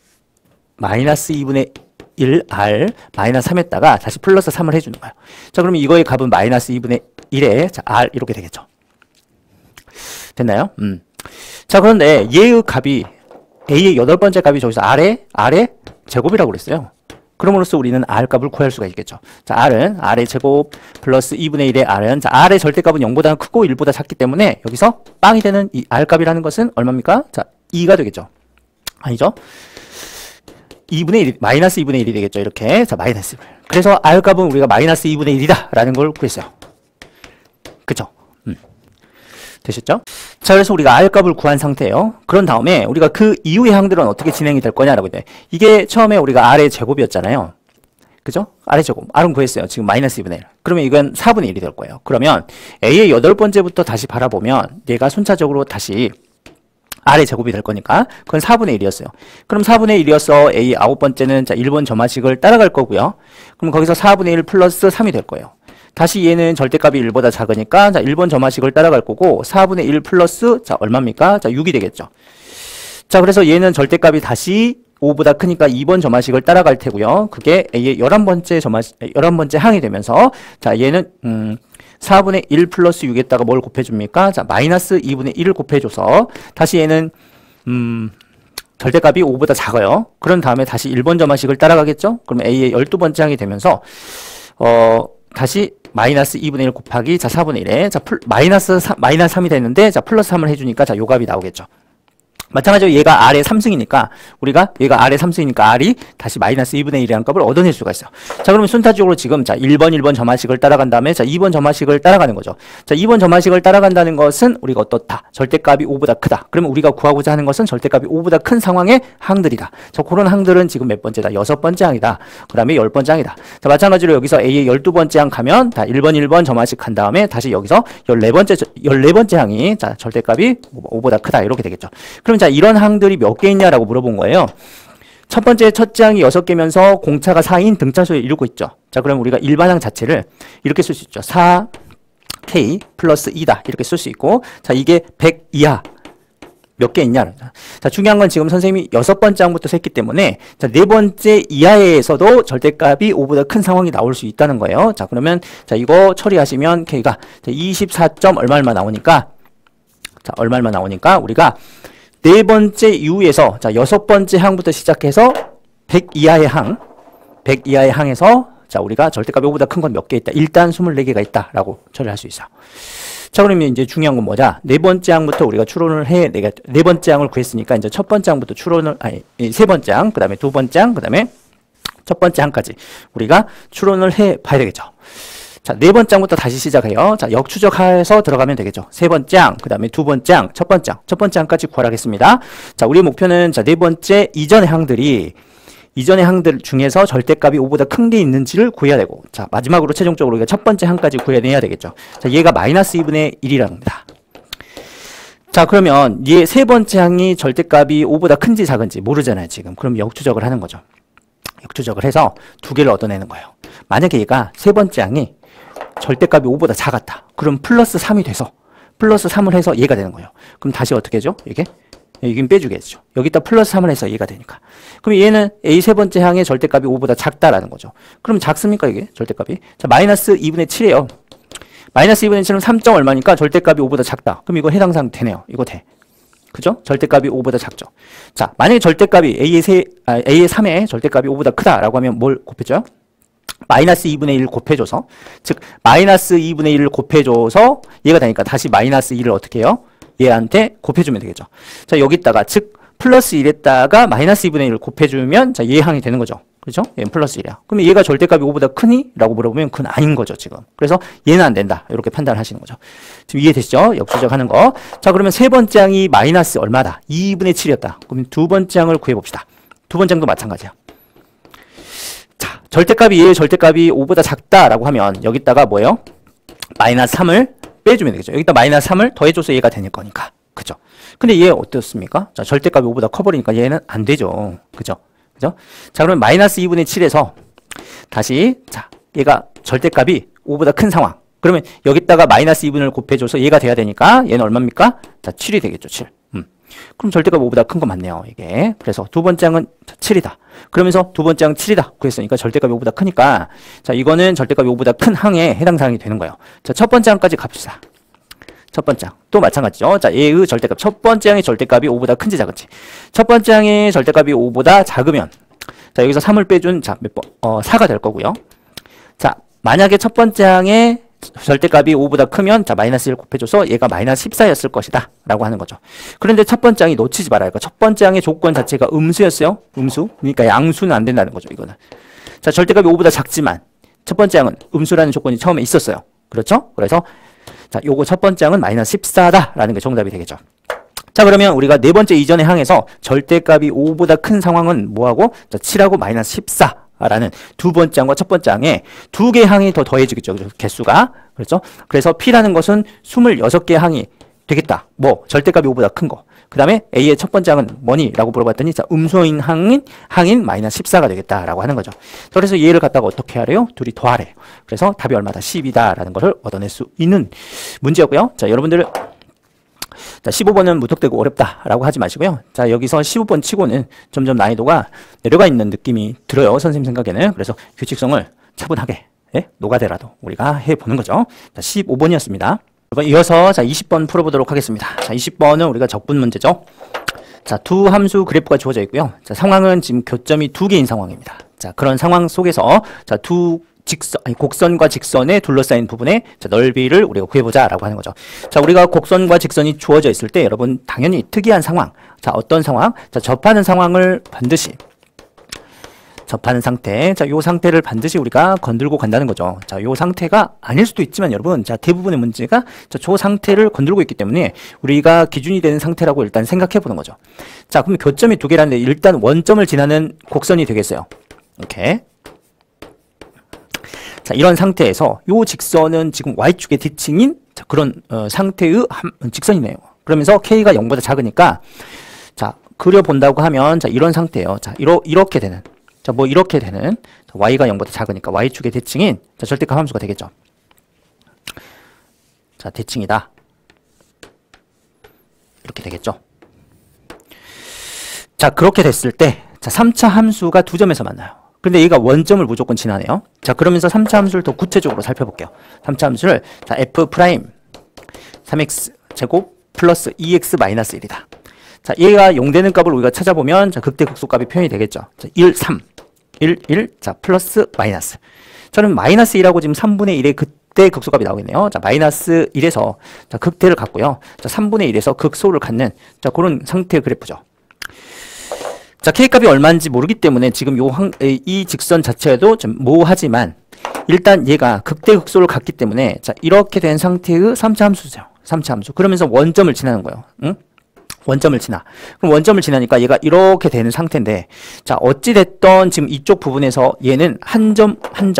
1R 마이너스 3 했다가 다시 플러스 3을 해주는 거예요. 자, 그러면 이거의 값은 마이너스 2분의 1에 자, R 이렇게 되겠죠. 됐나요? 자, 그런데 얘의 값이 A의 여덟 번째 값이 저기서 R의 제곱이라고 그랬어요. 그럼으로써 우리는 R 값을 구할 수가 있겠죠. 자, R은 R의 제곱 플러스 2분의 1의 R은 자, R의 절대값은 0보다 크고 1보다 작기 때문에 여기서 빵이 되는 이 R 값이라는 것은 얼마입니까? 자, 2가 되겠죠. 아니죠? 2분의 1, 마이너스 2분의 1이 되겠죠. 이렇게. 자, 마이너스 1. 그래서 R 값은 우리가 마이너스 2분의 1이다. 라는 걸 구했어요. 그쵸? 되셨죠? 자, 그래서 우리가 R 값을 구한 상태예요. 그런 다음에 우리가 그 이후의 항들은 어떻게 진행이 될 거냐라고 돼. 이게 처음에 우리가 R의 제곱이었잖아요. 그죠? R의 제곱. R은 구했어요. 지금 마이너스 2분의 1. 그러면 이건 4분의 1이 될 거예요. 그러면 A의 여덟 번째부터 다시 바라보면 얘가 순차적으로 다시 R의 제곱이 될 거니까 그건 4분의 1이었어요. 그럼 4분의 1이어서 A 아홉 번째는 자 1번 점화식을 따라갈 거고요. 그럼 거기서 4분의 1 플러스 3이 될 거예요. 다시 얘는 절대값이 1보다 작으니까 자 1번 점화식을 따라갈 거고 4분의 1 플러스 자 얼마입니까? 자 6이 되겠죠. 자 그래서 얘는 절대값이 다시 5보다 크니까 2번 점화식을 따라갈 테고요. 그게 A의 11번째 항이 되면서 자 얘는 4분의 1 플러스 6에다가 뭘 곱해줍니까? 자 마이너스 2분의 1을 곱해줘서 다시 얘는 절대값이 5보다 작아요. 그런 다음에 다시 1번 점화식을 따라가겠죠? 그럼 A의 12번째 항이 되면서 다시 마이너스 2분의 1 곱하기 자 4분의 1에 자 마이너스 3이 됐는데 자 플러스 3을 해주니까 자 요 값이 나오겠죠. 마찬가지로 얘가 R의 3승이니까 얘가 R의 3승이니까 R이 다시 마이너스 2분의 1이라는 값을 얻어낼 수가 있어요. 자 그러면 순차적으로 지금 자 1번 점화식을 따라간 다음에 자 2번 점화식을 따라가는 거죠. 자 2번 점화식을 따라간다는 것은 우리가 어떻다? 절대값이 5보다 크다. 그러면 우리가 구하고자 하는 것은 절대값이 5보다 큰 상황의 항들이다. 자 그런 항들은 지금 몇 번째다? 6번째 항이다. 그 다음에 10번째 항이다. 자 마찬가지로 여기서 A의 12번째 항 가면 다 1번 점화식 한 다음에 다시 여기서 14번째 항이 자 절대값이 5보다 크다. 이렇게 되겠죠. 그럼 자 이런 항들이 몇 개 있냐라고 물어본 거예요. 첫 번째 첫째 항이 6개면서 공차가 4인 등차수에 이루고 있죠. 자 그럼 우리가 일반항 자체를 이렇게 쓸 수 있죠. 4K 플러스 2다 이렇게 쓸 수 있고 자 이게 100 이하 몇 개 있냐. 자 중요한 건 지금 선생님이 6번째 항부터 셌기 때문에 자 4번째 이하에서도 절대값이 5보다 큰 상황이 나올 수 있다는 거예요. 자 그러면 자 이거 처리하시면 K가 24. 얼마 나오니까 자 얼마 나오니까 우리가 4번째 이후에서 자 6번째 항부터 시작해서 100 이하의 항에서 자 우리가 절대값이 5보다 큰 건 몇 개 있다. 일단 24개가 있다라고 처리할 수 있어요. 자 그러면 이제 중요한 건 뭐냐? 4번째 항부터 우리가 추론을 해 내가 4번째 항을 구했으니까 이제 첫 번째 항부터 세 번째 항, 그다음에 두 번째 항, 그다음에 첫 번째 항까지 우리가 추론을 해 봐야 되겠죠. 자, 4번째 항부터 다시 시작해요. 자, 역추적해서 들어가면 되겠죠. 세 번째 항, 그 다음에 두 번째 항, 첫 번째 항까지 구하라겠습니다. 자, 우리의 목표는 자, 4번째 이전의 항들 중에서 절대값이 5보다 큰 게 있는지를 구해야 되고, 자, 마지막으로 최종적으로 우리가 첫 번째 항까지 구해내야 되겠죠. 자, 얘가 마이너스 2분의 1이라는 겁니다. 자, 그러면 얘 세 번째 항이 절대값이 5보다 큰지 작은지 모르잖아요, 지금. 그럼 역추적을 하는 거죠. 역추적을 해서 두 개를 얻어내는 거예요. 만약에 얘가 세 번째 항이 절대값이 5보다 작았다. 그럼 플러스 3이 돼서 플러스 3을 해서 얘가 되는 거예요. 그럼 다시 어떻게 해줘? 여긴 빼주겠죠. 여기다 플러스 3을 해서 얘가 되니까. 그럼 얘는 A 세 번째 항의 절대값이 5보다 작다라는 거죠. 그럼 작습니까 이게 절대값이? 자, 마이너스 2분의 7이에요. 마이너스 2분의 7은 3. 얼마니까 절대값이 5보다 작다. 그럼 이거 해당사항 되네요. 이거 돼. 그죠? 절대값이 5보다 작죠. 자, 만약에 절대값이 A의 3의 절대값이 5보다 크다라고 하면 뭘 곱해줘요? 마이너스 2분의 1 곱해줘서, 즉 마이너스 2분의 1을 곱해줘서 얘가 되니까 다시 마이너스 2를 어떻게 해요? 얘한테 곱해주면 되겠죠. 자, 여기다가 즉 플러스 1에다가 마이너스 2분의 1을 곱해주면 자, 얘 항이 되는 거죠. 그렇죠? 얘는 플러스 1이야. 그러면 얘가 절대값이 5보다 크니? 라고 물어보면 그건 아닌 거죠, 지금. 그래서 얘는 안 된다. 이렇게 판단을 하시는 거죠. 지금 이해되시죠? 역추적 하는 거. 자, 그러면 세 번째 항이 마이너스 얼마다? 2분의 7이었다. 그럼 두 번째 항을 구해봅시다. 두 번째 항도 마찬가지야. 자, 얘의 절대값이 5보다 작다라고 하면 여기다가 뭐예요? 마이너스 3을 빼주면 되겠죠. 여기다 마이너스 3을 더해줘서 얘가 되는 거니까. 그죠? 근데 얘 어떻습니까? 자, 절대값이 5보다 커버리니까 얘는 안 되죠. 그죠? 그죠? 자, 그러면 마이너스 2분의 7에서 다시, 자, 얘가 절대값이 5보다 큰 상황. 그러면 여기다가 마이너스 2분을 곱해줘서 얘가 돼야 되니까 얘는 얼마입니까? 자, 7이 되겠죠, 7. 그럼 절대값 5보다 큰 거 맞네요, 이게. 그래서 두 번째 항은 7이다. 그러면서 두 번째 항 7이다. 그랬으니까 절대값이 5보다 크니까, 자, 이거는 절대값이 5보다 큰 항에 해당 사항이 되는 거예요. 자, 첫 번째 항까지 갑시다. 첫 번째 항. 또 마찬가지죠. 자, 얘의 절대값. 첫 번째 항의 절대값이 5보다 큰지 작은지. 첫 번째 항의 절대값이 5보다 작으면, 자, 여기서 3을 빼준, 자, 4가 될 거고요. 자, 만약에 첫 번째 항의 절대값이 5보다 크면 자 마이너스 1 곱해줘서 얘가 마이너스 14였을 것이다 라고 하는 거죠. 그런데 첫 번째 항이 놓치지 말아요. 그러니까 첫 번째 항의 조건 자체가 음수였어요. 음수. 그러니까 양수는 안 된다는 거죠. 이거는. 자, 절대값이 5보다 작지만 첫 번째 항은 음수라는 조건이 처음에 있었어요. 그렇죠? 그래서 자, 요거 첫 번째 항은 마이너스 14다 라는 게 정답이 되겠죠. 자, 그러면 우리가 네 번째 이전의 항에서 절대값이 5보다 큰 상황은 뭐하고? 자, 7하고 마이너스 14. 라는 두 번째 항과 첫 번째 항에 두 개의 항이 더 더해지겠죠. 개수가. 그렇죠? 그래서 P라는 것은 26개의 항이 되겠다. 뭐 절대값이 5보다 큰 거. 그 다음에 A의 첫 번째 항은 뭐니? 라고 물어봤더니 자, 음수인 항인 마이너스 14가 되겠다라고 하는 거죠. 그래서 얘를 갖다가 어떻게 하래요? 둘이 더하래요. 그래서 답이 얼마다? 10이다 라는 것을 얻어낼 수 있는 문제였고요. 자, 여러분들 자, 15번은 무턱대고 어렵다라고 하지 마시고요. 자, 여기서 15번 치고는 점점 난이도가 내려가 있는 느낌이 들어요. 선생님 생각에는. 그래서 규칙성을 차분하게 녹아대라도 우리가 해보는 거죠. 자, 15번이었습니다. 이어서 자 20번 풀어보도록 하겠습니다. 자, 20번은 우리가 적분 문제죠. 자, 두 함수 그래프가 주어져 있고요. 자, 상황은 지금 교점이 두 개인 상황입니다. 자, 그런 상황 속에서 자, 곡선과 직선에 둘러싸인 부분의 자, 넓이를 우리가 구해보자라고 하는 거죠. 자, 우리가 곡선과 직선이 주어져 있을 때 여러분 당연히 특이한 상황, 자, 어떤 상황? 자, 접하는 상황을 반드시 접하는 상태. 자, 요 상태를 반드시 우리가 건들고 간다는 거죠. 자, 요 상태가 아닐 수도 있지만 여러분, 자, 대부분의 문제가 자, 저 상태를 건들고 있기 때문에 우리가 기준이 되는 상태라고 일단 생각해 보는 거죠. 자, 그럼 교점이 두 개라는데 일단 원점을 지나는 곡선이 되겠어요. 이렇게. 자, 이런 상태에서 요 직선은 지금 Y축의 대칭인 자, 그런 상태의 직선이네요. 그러면서 K가 0보다 작으니까 자, 그려본다고 하면 자, 이런 상태예요. 자, 이렇게 되는 자, 뭐 이렇게 되는 y가 0보다 작으니까 y축의 대칭인 자, 절대값 함수가 되겠죠. 자, 대칭이다. 이렇게 되겠죠. 자, 그렇게 됐을 때 자, 3차 함수가 두 점에서 만나요. 근데 얘가 원점을 무조건 지나네요. 자, 그러면서 3차 함수를 더 구체적으로 살펴볼게요. 3차 함수를 자, f 프라임 3x 제곱 플러스 2x 마이너스 1이다. 자, 얘가 용되는 값을 우리가 찾아보면 자, 극대 극소값이 표현이 되겠죠. 자, 1, 3, 1, 1, 자, 플러스 마이너스. 저는 마이너스 1하고 지금 3분의 1의 극대 극소값이 나오겠네요. 자, 마이너스 1에서 자, 극대를 갖고요. 자, 3분의 1에서 극소를 갖는 자, 그런 상태의 그래프죠. 자, K값이 얼마인지 모르기 때문에 지금 이 직선 자체도 좀 모호하지만 일단 얘가 극대 극소를 갖기 때문에 자, 이렇게 된 상태의 3차 함수죠. 3차 함수. 그러면서 원점을 지나는 거예요. 응? 원점을 지나. 그럼 원점을 지나니까 얘가 이렇게 되는 상태인데 자, 어찌됐던 지금 이쪽 부분에서 얘는 한 점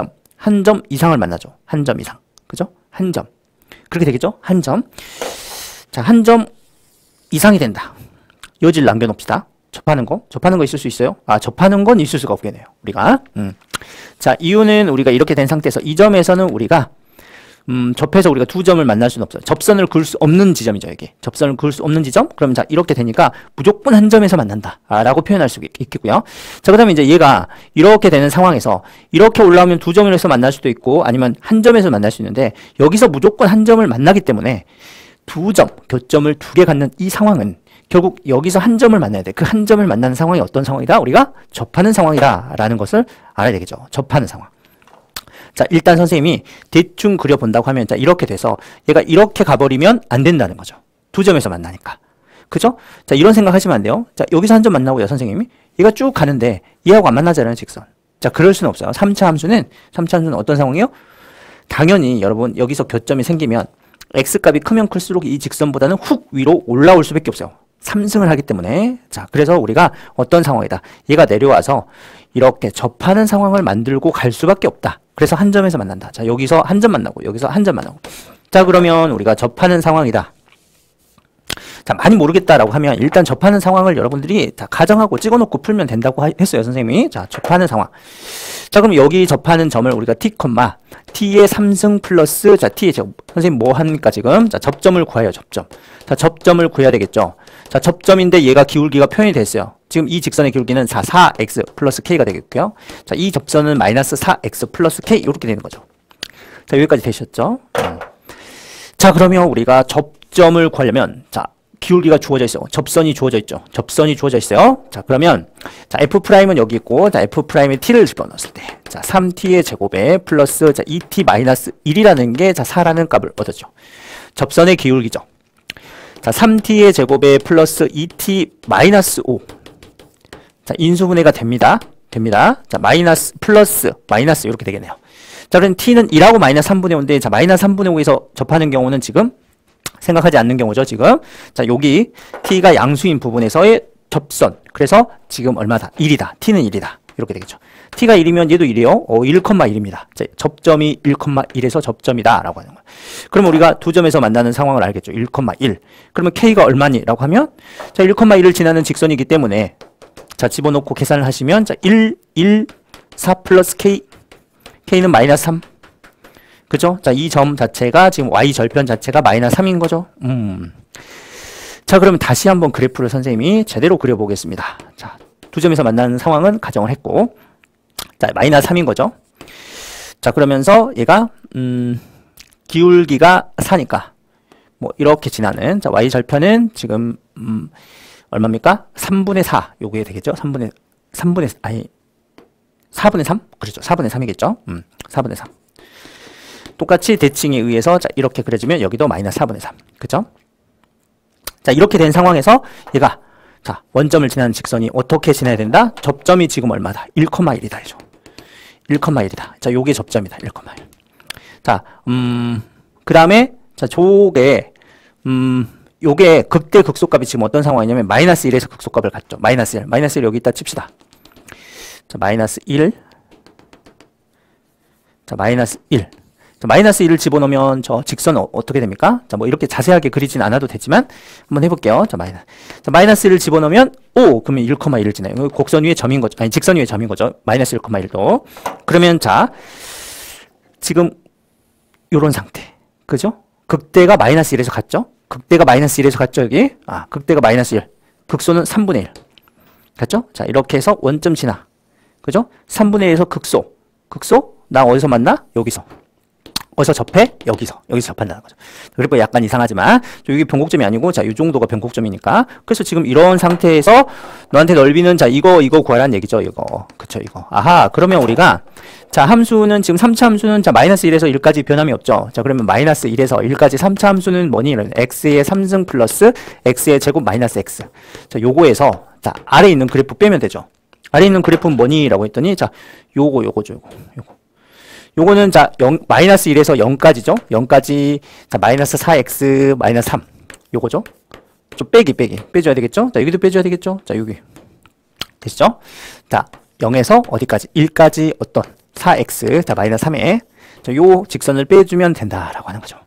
이상을 만나죠. 한 점 이상. 그죠? 한 점. 그렇게 되겠죠? 한 점. 자, 한 점 이상이 된다. 여지를 남겨놓읍시다. 접하는 거 있을 수 있어요? 아, 접하는 건 있을 수가 없겠네요. 우리가. 자, 이유는 우리가 이렇게 된 상태에서 이 점에서는 우리가 접해서 우리가 두 점을 만날 수는 없어요. 접선을 그을 수 없는 지점이죠, 이게. 접선을 그을 수 없는 지점? 그러면 자, 이렇게 되니까 무조건 한 점에서 만난다. 라고 표현할 수 있겠고요. 자, 그 다음에 이제 얘가 이렇게 되는 상황에서 이렇게 올라오면 두 점에서 만날 수도 있고 아니면 한 점에서 만날 수 있는데 여기서 무조건 한 점을 만나기 때문에 두 점, 교점을 두 개 갖는 이 상황은 결국 여기서 한 점을 만나야 돼. 그 한 점을 만나는 상황이 어떤 상황이다? 우리가 접하는 상황이다. 라는 것을 알아야 되겠죠. 접하는 상황. 자, 일단 선생님이 대충 그려본다고 하면 자, 이렇게 돼서 얘가 이렇게 가버리면 안 된다는 거죠. 두 점에서 만나니까. 그죠? 자, 이런 생각 하시면 안 돼요. 자, 여기서 한 점 만나고요, 선생님이. 얘가 쭉 가는데 얘하고 안 만나잖아요, 직선. 자, 그럴 수는 없어요. 3차 함수는 어떤 상황이에요? 당연히 여러분 여기서 교점이 생기면 x값이 크면 클수록 이 직선보다는 훅 위로 올라올 수밖에 없어요. 3승을 하기 때문에. 자, 그래서 우리가 어떤 상황이다. 얘가 내려와서 이렇게 접하는 상황을 만들고 갈 수밖에 없다. 그래서 한 점에서 만난다. 자, 여기서 한 점 만나고 여기서 한 점 만나고. 자, 그러면 우리가 접하는 상황이다. 자, 많이 모르겠다라고 하면 일단 접하는 상황을 여러분들이 다 가정하고 찍어놓고 풀면 된다고 했어요, 선생님이. 자, 접하는 상황. 자, 그럼 여기 접하는 점을 우리가 t, t의 3승 플러스 자, t의 제곱. 선생님 뭐 합니까, 지금? 자, 접점을 구해요, 접점. 자, 접점을 구해야 되겠죠. 자, 접점인데 얘가 기울기가 표현이 됐어요. 지금 이 직선의 기울기는 4x 플러스 k가 되겠고요. 자, 이 접선은 마이너스 4x 플러스 k 이렇게 되는 거죠. 자, 여기까지 되셨죠? 자, 그러면 우리가 접점을 구하려면 자, 기울기가 주어져 있어요. 접선이 주어져 있죠. 접선이 주어져 있어요. 자, 그러면 자, f'은 여기 있고 자, f'의 t를 집어넣었을 때 자, 3t의 제곱에 플러스 자, 2t 마이너스 1이라는 게 자, 4라는 값을 얻었죠. 접선의 기울기죠. 자, 3t의 제곱에 플러스 2t 마이너스 5. 자, 인수분해가 됩니다. 자, 마이너스 플러스 마이너스 이렇게 되겠네요. 자, 그럼 t는 1하고 마이너스 3분의 5인데 자, 마이너스 3분의 5에서 접하는 경우는 지금 생각하지 않는 경우죠, 지금. 자, 여기 t가 양수인 부분에서의 접선. 그래서 지금 얼마다? 1이다. t는 1이다. 이렇게 되겠죠. t가 1이면 얘도 1이에요. 1,1입니다. 자, 접점이 1,1에서 접점이다 라고 하는 거예요. 그러면 우리가 두 점에서 만나는 상황을 알겠죠. 1,1. 그러면 k가 얼마니? 라고 하면 자, 1,1을 지나는 직선이기 때문에 자, 집어넣고 계산을 하시면 자, 1, 4 플러스 k는 마이너스 3. 그죠? 자, 이 점 자체가 지금 y절편 자체가 마이너스 3인 거죠. 자, 그러면 다시 한번 그래프를 선생님이 제대로 그려보겠습니다. 자, 두 점에서 만나는 상황은 가정을 했고, 자, 마이너스 3인 거죠. 자, 그러면서 얘가, 기울기가 4니까, 뭐, 이렇게 지나는, 자, y절편은 지금, 얼마입니까? 3분의 4. 요게 되겠죠? 4분의 3? 그렇죠. 4분의 3이겠죠? 4분의 3. 똑같이 대칭에 의해서, 자, 이렇게 그려지면 여기도 마이너스 4분의 3. 그죠? 자, 이렇게 된 상황에서 얘가, 자, 원점을 지나는 직선이 어떻게 지나야 된다? 접점이 지금 얼마다? 1,1이다. 해줘. 1,1이다. 자, 요게 접점이다. 1,1. 자, 그 다음에, 자, 요게 극대 극소값이 지금 어떤 상황이냐면, 마이너스 1에서 극소값을 갖죠. 마이너스 1. 마이너스 1 여기 있다 칩시다. 자, 마이너스 1. 자, 마이너스 1. 자, 마이너스 1을 집어넣으면 저 직선은 어떻게 됩니까? 자, 뭐 이렇게 자세하게 그리진 않아도 되지만 한번 해볼게요. 자, 마이너스 1을 집어넣으면 그러면 1,1을 지나요. 곡선 위에 점인 거죠. 아니, 직선 위에 점인 거죠. 마이너스 1,1도. 그러면 자, 지금 요런 상태. 그죠? 극대가 마이너스 1에서 갔죠? 극대가 마이너스 1에서 갔죠, 여기? 극대가 마이너스 1. 극소는 3분의 1. 갔죠? 자, 이렇게 해서 원점 지나. 그죠? 3분의 1에서 극소. 극소? 나 어디서 만나? 여기서. 어디서 접해? 여기서 접한다는 거죠. 그래서 약간 이상하지만 여기 변곡점이 아니고 자, 이 정도가 변곡점이니까. 그래서 지금 이런 상태에서 너한테 넓이는 자, 이거 구하라는 얘기죠. 이거. 그쵸, 이거. 아하. 그러면 우리가 자, 함수는 지금 3차 함수는 자, 마이너스 1에서 1까지 변함이 없죠. 자, 그러면 마이너스 1에서 1까지 3차 함수는 뭐니? x의 3승 플러스 x의 제곱 마이너스 x. 자, 요거에서 자, 아래 있는 그래프 빼면 되죠. 아래 있는 그래프는 뭐니? 라고 했더니 자, 요거죠. 요거는 자, 마이너스 1에서 0까지죠? 0까지, 자, 마이너스 4x, 마이너스 3. 요거죠? 좀 빼줘야 되겠죠? 자, 여기도 빼줘야 되겠죠? 자, 여기. 되시죠? 자, 0에서 어디까지? 1까지 어떤? 4x, 자, 마이너스 3에. 자, 요 직선을 빼주면 된다라고 하는 거죠.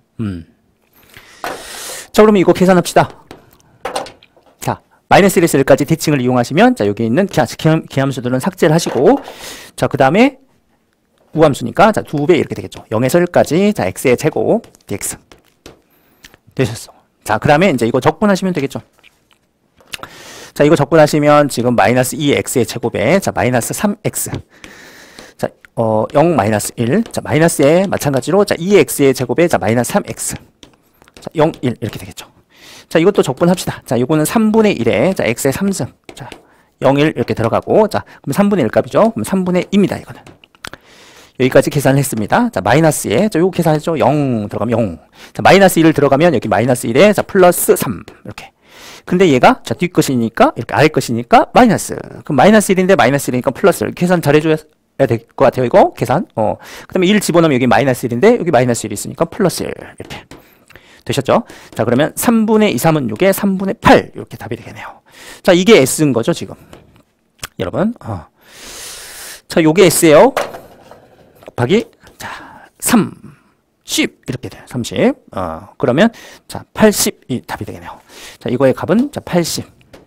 자, 그러면 이거 계산합시다. 자, 마이너스 1에서 1까지 대칭을 이용하시면, 자, 여기 있는 기함수들은 삭제를 하시고, 자, 그 다음에, 우함수니까 자 2배 이렇게 되겠죠. 0에서 1까지 자 x의 제곱 dx 되셨어. 자, 그 다음에 이제 이거 적분하시면 되겠죠. 자, 이거 적분하시면 지금 마이너스 2x의 제곱에 자 마이너스 3x 자 0 마이너스 1 자 마이너스에 마찬가지로 자 2x의 제곱에 자 마이너스 3x 자 0 1 이렇게 되겠죠. 자, 이것도 적분합시다. 자, 이거는 3분의 1에 자 x의 3승 자 0 1 이렇게 들어가고 자 그럼 3분의 1 값이죠. 그럼 3분의 2입니다. 이거는. 여기까지 계산을 했습니다. 자, 마이너스에, 자, 요거 계산했죠? 0 들어가면 0. 자, 마이너스 1을 들어가면 여기 마이너스 1에, 자, 플러스 3. 이렇게. 근데 얘가, 자, 뒷것이니까, 이렇게 아랫것이니까, 마이너스. 그럼 마이너스 1인데 마이너스 1이니까 플러스. 계산 잘해줘야 될 것 같아요, 이거. 계산. 그 다음에 1 집어넣으면 여기 마이너스 1인데, 여기 마이너스 1이 있으니까 플러스 1. 이렇게. 되셨죠? 자, 그러면 3분의 2, 3은 요게 3분의 8. 이렇게 답이 되겠네요. 자, 이게 S인 거죠, 지금. 여러분. 자, 요게 S예요. 곱하기 자 30 이렇게 돼요. 30. 그러면 자 80이 답이 되겠네요. 자, 이거의 값은 자 80.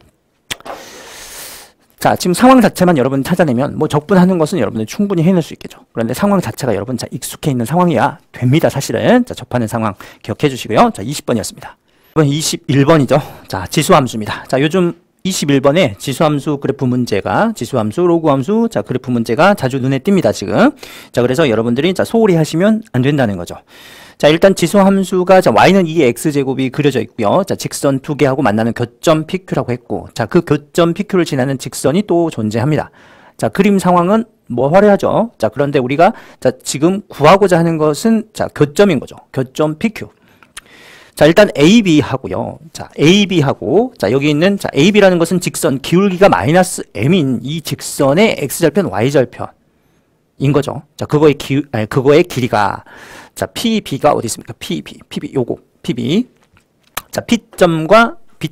자, 지금 상황 자체만 여러분 찾아내면 뭐 적분하는 것은 여러분들 충분히 해낼 수 있겠죠. 그런데 상황 자체가 여러분 자 익숙해 있는 상황이야 됩니다. 사실은. 자, 접하는 상황 기억해 주시고요. 자, 20번이었습니다. 이번 21번이죠. 자, 지수함수입니다. 자, 요즘 21번에 지수함수 그래프 문제가 지수함수 로그함수 자 그래프 문제가 자주 눈에 띕니다 지금. 자, 그래서 여러분들이 자 소홀히 하시면 안 된다는 거죠. 자, 일단 지수함수가 자 y는 2x제곱이 그려져 있고요. 자, 직선 두 개하고 만나는 교점 PQ라고 했고, 자, 그 교점 PQ를 지나는 직선이 또 존재합니다. 자, 그림 상황은 뭐 화려하죠. 자, 그런데 우리가 자 지금 구하고자 하는 것은 자 교점인 거죠. 교점 PQ. 자, 일단 AB 하고요. 자, AB 하고, 자, 여기 있는, 자, AB라는 것은 직선, 기울기가 마이너스 M인 이 직선의 X절편, Y절편인 거죠. 자, 그거의 그거의 길이가, 자, PB가 어디 있습니까? PB, 요거, PB. 자, P점과 B점.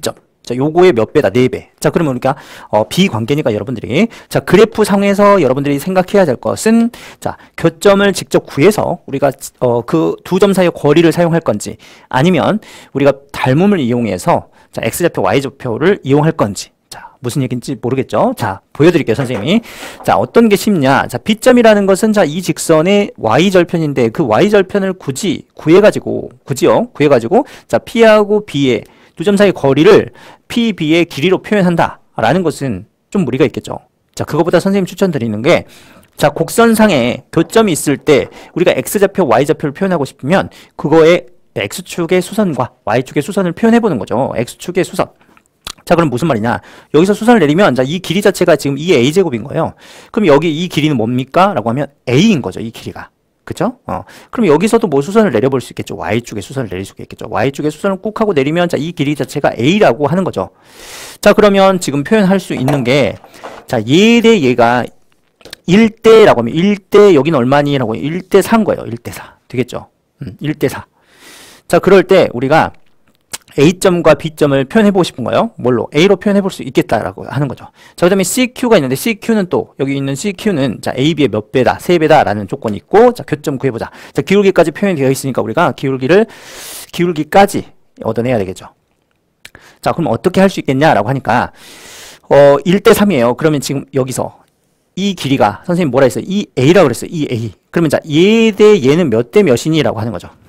자, 요거의 몇 배다? 4배. 자, 그러면 그러니까 비관계니까 여러분들이 자, 그래프 상에서 여러분들이 생각해야 될 것은 자, 교점을 직접 구해서 우리가 그 두 점 사이의 거리를 사용할 건지 아니면 우리가 닮음을 이용해서 자, x좌표, y좌표를 이용할 건지. 자, 무슨 얘기인지 모르겠죠? 자, 보여드릴게요, 선생님이. 자, 어떤 게 쉽냐? 자, B점이라는 것은 자, 이 직선의 y절편인데 그 y절편을 굳이 구해가지고 자, P하고 B의 두 점 사이 거리를 PB의 길이로 표현한다라는 것은 좀 무리가 있겠죠. 자, 그거보다 선생님 추천드리는 게 자, 곡선상에 교점이 있을 때 우리가 x좌표, y좌표를 표현하고 싶으면 그거에 x축의 수선과 y축의 수선을 표현해 보는 거죠. x축의 수선. 자, 그럼 무슨 말이냐? 여기서 수선을 내리면 자, 이 길이 자체가 지금 2a제곱인 거예요. 그럼 여기 이 길이는 뭡니까? 라고 하면 a인 거죠. 이 길이가. 그죠? 그럼 여기서도 뭐 수선을 내려볼 수 있겠죠. y축의 수선을 내릴 수 있겠죠. y축의 수선을 꾹 하고 내리면 자, 이 길이 자체가 a라고 하는 거죠. 자, 그러면 지금 표현할 수 있는 게 자, 얘 대 얘가 1대라고 하면 1대 여기는 얼마니? 라고 1대 4인 거예요. 1대 4. 되겠죠? 1대 4. 자, 그럴 때 우리가 A점과 B점을 표현해보고 싶은 거예요. 뭘로? A로 표현해볼 수 있겠다라고 하는 거죠. 자, 그 다음에 CQ가 있는데 CQ는 또 여기 있는 CQ는 자, AB의 몇 배다? 3배다 라는 조건이 있고 자, 교점 구해보자. 자, 기울기까지 표현이 되어 있으니까 우리가 기울기까지 얻어내야 되겠죠. 자, 그럼 어떻게 할 수 있겠냐라고 하니까 1대 3이에요. 그러면 지금 여기서 이 길이가 선생님 뭐라 했어요? 2A라고 그랬어요. 2A. 그러면 자, 얘 대 얘는 몇 대 몇이니? 라고 하는 거죠.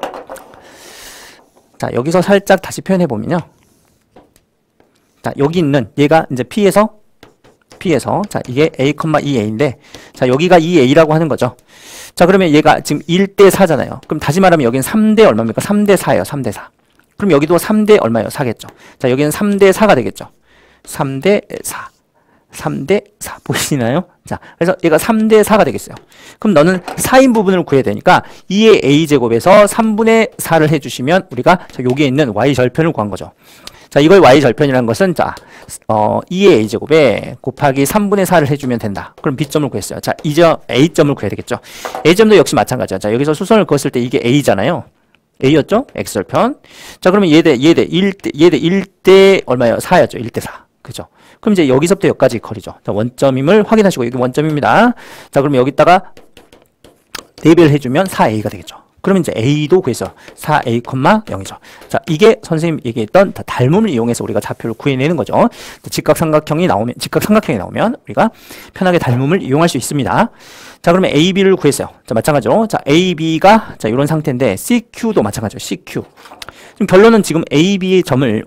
자, 여기서 살짝 다시 표현해 보면요. 자, 여기 있는 얘가 이제 P에서 자, 이게 A, 2A인데 자, 여기가 2A라고 하는 거죠. 자, 그러면 얘가 지금 1대 4잖아요. 그럼 다시 말하면 여기는 3대 얼마입니까? 3대 4예요. 3대 4. 그럼 여기도 3대 얼마예요? 4겠죠. 자, 여기는 3대 4가 되겠죠. 3대 4. 3대 4 보이시나요? 자, 그래서 얘가 3대 4가 되겠어요. 그럼 너는 4인 부분을 구해야 되니까 2의 a제곱에서 3분의 4를 해주시면 우리가 자, 여기에 있는 y절편을 구한 거죠. 자, 이걸 y절편이라는 것은 자, 2의 a제곱에 곱하기 3분의 4를 해주면 된다. 그럼 b점을 구했어요. 자, a점을 구해야 되겠죠. a점도 역시 마찬가지죠. 자, 여기서 수선을 그었을 때 이게 a잖아요. a였죠? x절편. 자, 그러면 얘 대 1대 얼마예요? 4였죠. 1대 4. 그죠? 그럼 이제 여기서부터 여기까지 거리죠. 자, 원점임을 확인하시고 여기 원점입니다. 자, 그럼 여기다가 대비를 해주면 4a가 되겠죠. 그러면 이제 a도 구해서 4a, 0이죠. 자, 이게 선생님 얘기했던 닮음을 이용해서 우리가 좌표를 구해내는 거죠. 직각삼각형이 나오면 우리가 편하게 닮음을 이용할 수 있습니다. 자, 그러면 AB를 구했어요. 자, 마찬가지로. 자, AB가 자, 이런 상태인데 CQ도 마찬가지로. CQ. 지금 결론은 지금 AB의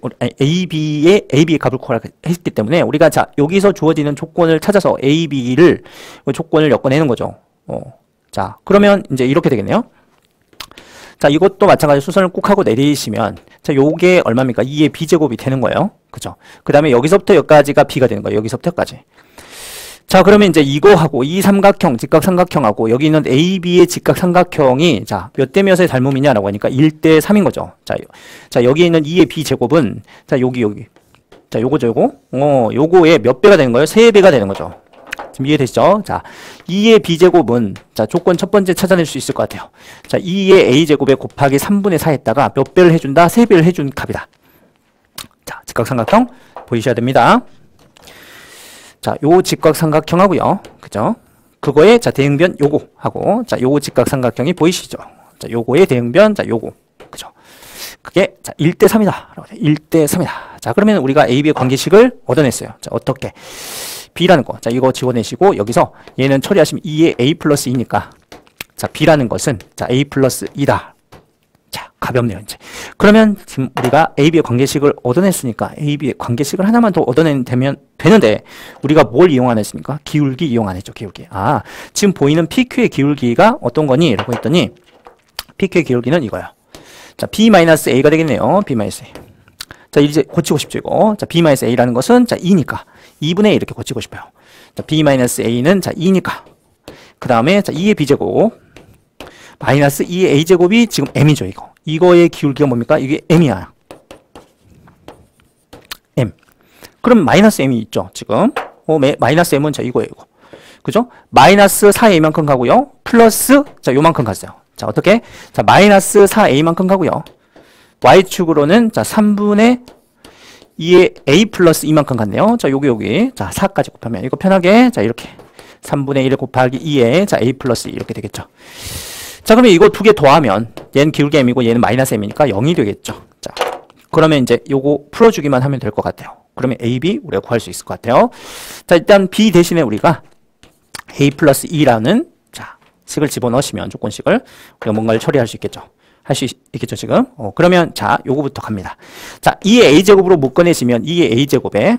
값을 구하라 했기 때문에 우리가 자, 여기서 주어지는 조건을 찾아서 AB를 조건을 엮어내는 거죠. 자, 그러면 이제 이렇게 되겠네요. 자, 이것도 마찬가지로 수선을 꾹 하고 내리시면 자, 요게 얼마입니까? 2의 b제곱이 되는 거예요. 그죠? 그 다음에 여기서부터 여기까지가 b가 되는 거예요. 여기서부터 여기까지. 자, 그러면 이제 이거하고 이 삼각형, 직각삼각형하고 여기 있는 AB의 직각삼각형이 자, 몇 대 몇의 닮음이냐라고 하니까 1대 3인 거죠. 자, 여기 있는 2의 b제곱은 자, 여기. 자, 요거죠, 요거. 요거의 몇 배가 되는 거예요? 3배가 되는 거죠. 지금 이해되시죠? 자, 2의 b제곱은 자, 조건 첫 번째 찾아낼 수 있을 것 같아요. 자, 2의 a제곱에 곱하기 3분의 4 했다가 몇 배를 해준다? 3배를 해준 값이다. 자, 직각삼각형 보이셔야 됩니다. 자, 요 직각삼각형하고요. 그죠? 그거의 자, 대응변 요거 하고 자, 요 직각삼각형이 보이시죠? 자, 요거의 대응변 자, 요거. 그죠? 그게 자, 1대 3이다. 1대 3이다. 자, 그러면 우리가 AB의 관계식을 얻어냈어요. 자, 어떻게? B라는 거. 자, 이거 지워내시고 여기서 얘는 처리하시면 2의 A 플러스 2니까 자, B라는 것은 자, A 플러스 2다. 자, 가볍네요, 이제. 그러면 지금 우리가 AB의 관계식을 얻어냈으니까 AB의 관계식을 하나만 더 얻어내면 되는데 우리가 뭘 이용 안 했습니까? 기울기 이용 안 했죠, 기울기. 아, 지금 보이는 PQ의 기울기가 어떤 거니? 라고 했더니 PQ의 기울기는 이거야. 자, B-A가 되겠네요. B-A. 자, 이제 고치고 싶죠, 이거. 자, B-A라는 것은 자, 2니까 2분의 1 이렇게 고치고 싶어요. 자, B-A는 자, 2니까. 그 다음에 자, 2의 B제곱 마이너스 2의 A제곱이 지금 M이죠, 이거. 이거의 기울기가 뭡니까? 이게 M이야. M. 그럼 마이너스 M이 있죠, 지금. 마이너스 M은 자, 이거예요, 이거. 그죠? 마이너스 4A만큼 가고요. 플러스, 자, 요만큼 갔어요. 자, 어떻게? 자, 마이너스 4A만큼 가고요. Y축으로는 자, 3분의 2에 a 플러스 이만큼 같네요. 자, 여기. 자, 4까지 곱하면 이거 편하게. 자, 이렇게. 3분의 1 곱하기 2에 자, a 플러스 이렇게 되겠죠. 자, 그러면 이거 두 개 더하면 얘는 기울기 m이고 얘는 마이너스 m이니까 0이 되겠죠. 자, 그러면 이제 요거 풀어주기만 하면 될 것 같아요. 그러면 a, b 우리가 구할 수 있을 것 같아요. 자, 일단 b 대신에 우리가 a 플러스 2라는 자, 식을 집어넣으시면 조건식을 우리가 뭔가를 처리할 수 있겠죠. 할 수 있겠죠, 지금. 그러면 자, 요거부터 갑니다. 자, 2의 a제곱으로 묶어내시면 2의 a제곱에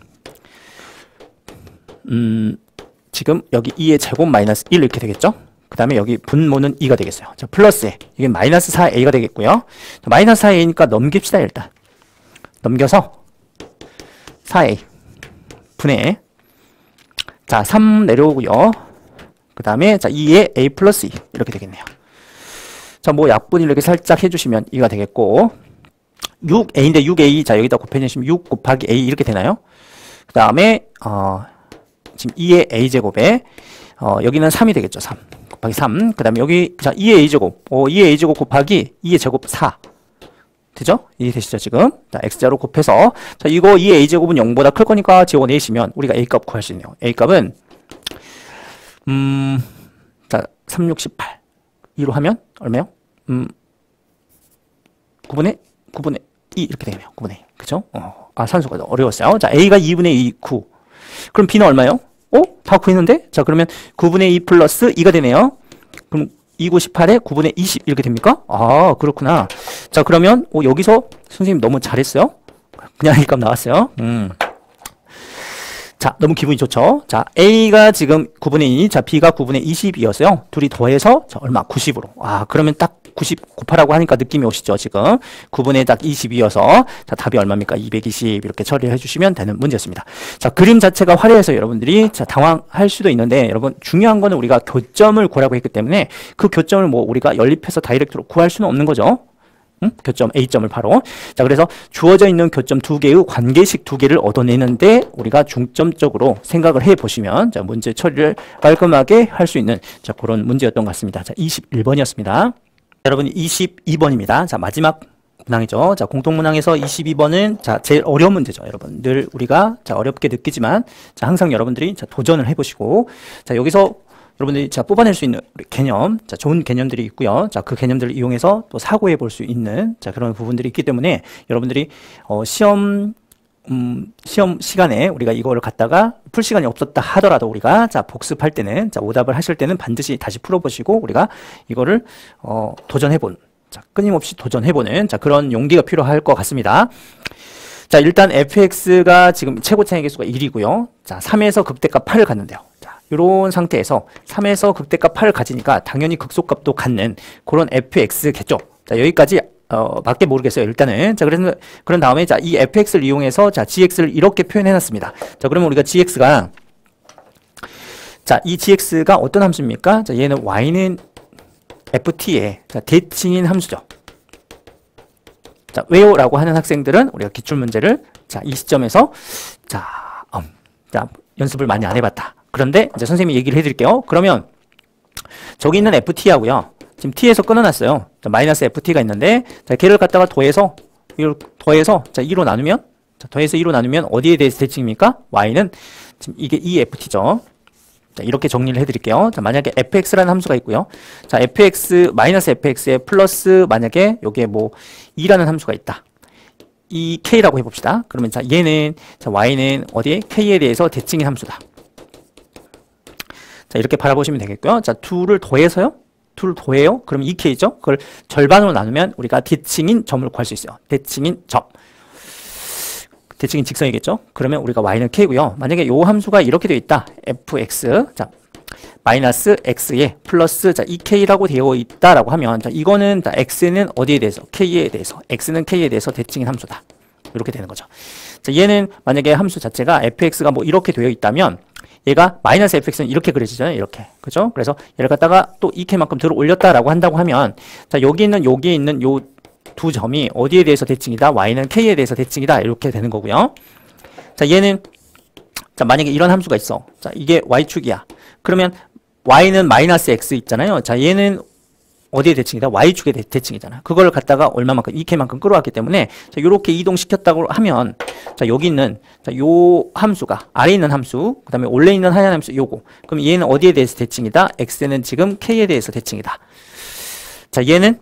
지금 여기 2의 제곱 마이너스 1 이렇게 되겠죠. 그 다음에 여기 분모는 2가 되겠어요. 자, 플러스 이게 마이너스 4a가 되겠고요. 자, 마이너스 4a니까 넘깁시다. 일단 넘겨서 4a 분의 자, 3 내려오고요. 그 다음에 자, 2의 a 플러스 2 이렇게 되겠네요. 자, 뭐 약분 이렇게 살짝 해주시면 2가 되겠고 6a인데 6a 자, 여기다 곱해주시면 6 곱하기 a 이렇게 되나요? 그 다음에 지금 2의 a제곱에 여기는 3이 되겠죠. 3 곱하기 3. 그 다음에 여기 자, 2의 a제곱 2의 a제곱 곱하기 2의 제곱 4 되죠? 이해되시죠 지금? 자, x자로 곱해서 자, 이거 2의 a제곱은 0보다 클 거니까 지워내시면 우리가 a값 구할 수 있네요. a값은 자, 3, 6, 18 2로 하면 얼마요? 9분의 2 이렇게 되네요. 9분의 2 그죠? 산수가 어려웠어요. 자, a가 2분의 2 9 그럼 b는 얼마요? 다 구했는데? 자, 그러면 9분의 2 플러스 2가 되네요. 그럼 2, 9, 18에 9분의 20 이렇게 됩니까? 아, 그렇구나. 자, 그러면 여기서 선생님 너무 잘했어요. 그냥 이 값 나왔어요. 자, 너무 기분이 좋죠? 자, A가 지금 9분의 2, 자, B가 9분의 20이었어요. 둘이 더해서, 자, 얼마? 90으로. 그러면 딱 90 곱하라고 하니까 느낌이 오시죠, 지금? 9분의 딱 20이어서, 자, 답이 얼마입니까? 220 이렇게 처리해 주시면 되는 문제였습니다. 자, 그림 자체가 화려해서 여러분들이, 자, 당황할 수도 있는데, 여러분, 중요한 거는 우리가 교점을 구하라고 했기 때문에, 그 교점을 뭐 우리가 연립해서 다이렉트로 구할 수는 없는 거죠. 교점 A점을 바로. 자, 그래서 주어져 있는 교점 두 개의 관계식 두 개를 얻어내는데 우리가 중점적으로 생각을 해 보시면 자, 문제 처리를 깔끔하게 할 수 있는 자, 그런 문제였던 것 같습니다. 자, 21번이었습니다. 여러분 22번입니다. 자, 마지막 문항이죠. 자, 공통문항에서 22번은 자, 제일 어려운 문제죠. 여러분 늘 우리가 자, 어렵게 느끼지만 자, 항상 여러분들이 자, 도전을 해 보시고 자, 여기서 여러분들이 자, 뽑아낼 수 있는 개념, 자, 좋은 개념들이 있고요. 자, 그 개념들을 이용해서 또 사고해 볼 수 있는 자, 그런 부분들이 있기 때문에 여러분들이 시험 시간에 우리가 이거를 갖다가 풀 시간이 없었다 하더라도 우리가 자, 복습할 때는 자, 오답을 하실 때는 반드시 다시 풀어보시고 우리가 이거를 도전해본 자, 끊임없이 도전해보는 자, 그런 용기가 필요할 것 같습니다. 자, 일단 fx가 지금 최고차의 개수가 1이고요. 자, 3에서 극대값 8을 갖는데요. 자, 이런 상태에서 3에서 극대값 8을 가지니까 당연히 극소값도 갖는 그런 fx겠죠. 자, 여기까지 맞게 모르겠어요. 일단은. 자, 그래서 그런 다음에 자, 이 fx를 이용해서 자, gx를 이렇게 표현해 놨습니다. 자, 그러면 우리가 gx가 자, 이 gx가 어떤 함수입니까? 자, 얘는 y는 ft의 자, 대칭인 함수죠. 자, 왜요? 라고 하는 학생들은 우리가 기출문제를 자, 이 시점에서 자, 연습을 많이 안 해봤다. 그런데 이제 선생님이 얘기를 해드릴게요. 그러면 저기 있는 ft하고요. 지금 t에서 끊어놨어요. 자, 마이너스 ft가 있는데 자, 걔를 갖다가 더해서 이걸 더해서 자, 2로 나누면 자, 더해서 2로 나누면 어디에 대해서 대칭입니까? y는 지금 이게 2ft죠. 자, 이렇게 정리를 해드릴게요. 자, 만약에 fx라는 함수가 있고요. 자, fx, 마이너스 fx에 플러스 만약에 여기에 뭐 2라는 함수가 있다. 이 k라고 해봅시다. 그러면 자, 얘는, 자, y는 어디에? k에 대해서 대칭인 함수다. 자, 이렇게 바라보시면 되겠고요. 자, 2를 더해서요? 2를 더해요? 그럼 2k죠? 그걸 절반으로 나누면 우리가 대칭인 점을 구할 수 있어요. 대칭인 점. 대칭인 직선이겠죠? 그러면 우리가 y는 k고요. 만약에 요 함수가 이렇게 되어 있다. fx 자 마이너스 x에 플러스 자 2k라고 되어 있다라고 하면 자 이거는 자 x는 어디에 대해서 k에 대해서 x는 k에 대해서 대칭인 함수다. 이렇게 되는 거죠. 자 얘는 만약에 함수 자체가 fx가 뭐 이렇게 되어 있다면 얘가 마이너스 fx는 이렇게 그려지잖아요. 이렇게. 그죠? 그래서 얘를 갖다가 또 2k만큼 들어 올렸다라고 한다고 하면 자 여기 있는 여기에 있는 요 두 점이 어디에 대해서 대칭이다? y는 k에 대해서 대칭이다. 이렇게 되는 거고요. 자, 얘는 자, 만약에 이런 함수가 있어. 자, 이게 y축이야. 그러면 y는 마이너스 x 있잖아요. 자, 얘는 어디에 대칭이다? Y축의 대칭이잖아. 그걸 갖다가 얼마만큼, 2K만큼 끌어왔기 때문에, 자, 요렇게 이동시켰다고 하면, 자, 여기 있는, 자, 요 함수가, 아래 있는 함수, 그 다음에 원래 있는 하얀 함수, 요거. 그럼 얘는 어디에 대해서 대칭이다? X는 지금 K에 대해서 대칭이다. 자, 얘는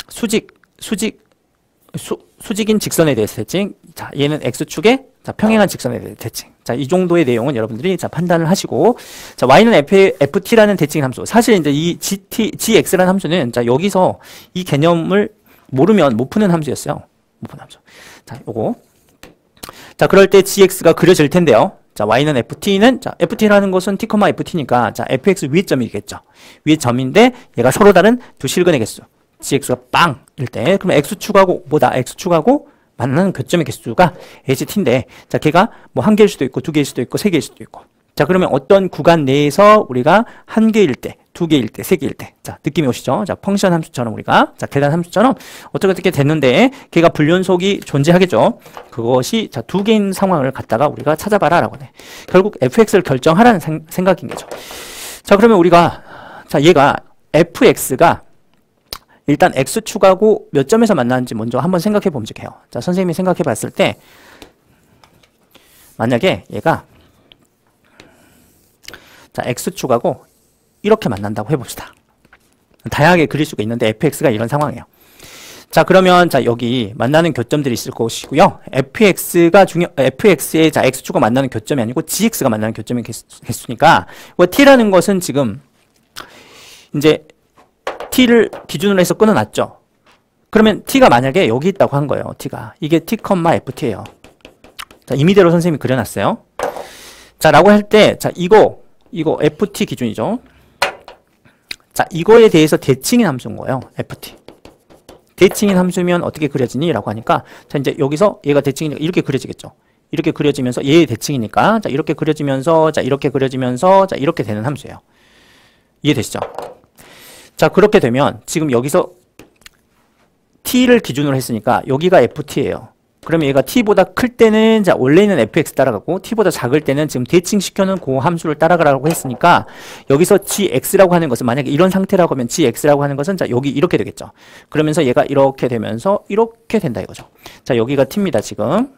수직인 직선에 대해서 대칭. 자, 얘는 X축의 자, 평행한 직선에 대해서 대칭. 자, 이 정도의 내용은 여러분들이 자, 판단을 하시고, 자, Y는 FT라는 대칭 함수. 사실 이제 이 GX라는 함수는 자, 여기서 이 개념을 모르면 못 푸는 함수였어요. 못 푸는 함수. 자, 요거. 자, 그럴 때 GX가 그려질 텐데요. 자, Y는 FT는, 자, FT라는 것은 T, FT니까, 자, FX 위의 점이겠죠. 위의 점인데, 얘가 서로 다른 두 실근의 개수. GX가 빵일 때, 그럼 X축하고, X축하고 만나는 교점의 개수가 HT인데, 자, 걔가 뭐 한 개일 수도 있고, 두 개일 수도 있고, 세 개일 수도 있고. 자, 그러면 어떤 구간 내에서 우리가 한 개일 때, 두 개일 때, 세 개일 때. 자, 느낌이 오시죠? 자, 펑션 함수처럼 우리가, 자, 계산 함수처럼 어떻게 됐는데, 걔가 불연속이 존재하겠죠? 그것이, 자, 두 개인 상황을 갖다가 우리가 찾아봐라 라고 해. 결국 fx를 결정하라는 생각인 거죠. 자, 그러면 우리가, 자, 얘가 fx가 일단 x축하고 몇 점에서 만나는지 먼저 한번 생각해 보면 좋게요. 자, 선생님이 생각해 봤을 때, 만약에 얘가, 자, x축하고 이렇게 만난다고 해봅시다. 다양하게 그릴 수가 있는데 fx가 이런 상황이에요. 자, 그러면 자, 여기 만나는 교점들이 있을 것이고요. fx의 자, x축과 만나는 교점이 아니고 gx가 만나는 교점의 개수니까 t라는 것은 지금 이제 t를 기준으로 해서 끊어놨죠. 그러면 t가 만약에 여기 있다고 한 거예요. t가. 이게 t, ft예요. 자, 임의대로 선생님이 그려놨어요. 자, 라고 할 때, 자, 이거 ft 기준이죠. 자, 이거에 대해서 대칭인 함수인 거예요. ft. 대칭인 함수면 어떻게 그려지니? 라고 하니까, 자, 이제 여기서 얘가 대칭이니까 이렇게 그려지겠죠. 이렇게 그려지면서 얘의 대칭이니까, 자, 이렇게 그려지면서, 자, 이렇게 그려지면서, 자, 이렇게 되는 함수예요. 이해되시죠? 자, 그렇게 되면 지금 여기서 t를 기준으로 했으니까 여기가 ft예요. 그러면 얘가 t보다 클 때는 자, 원래 있는 fx 따라가고 t보다 작을 때는 지금 대칭시켜놓은 그 함수를 따라가라고 했으니까 여기서 gx라고 하는 것은 만약에 이런 상태라고 하면 gx라고 하는 것은 자, 여기 이렇게 되겠죠. 그러면서 얘가 이렇게 되면서 이렇게 된다 이거죠. 자, 여기가 t입니다, 지금.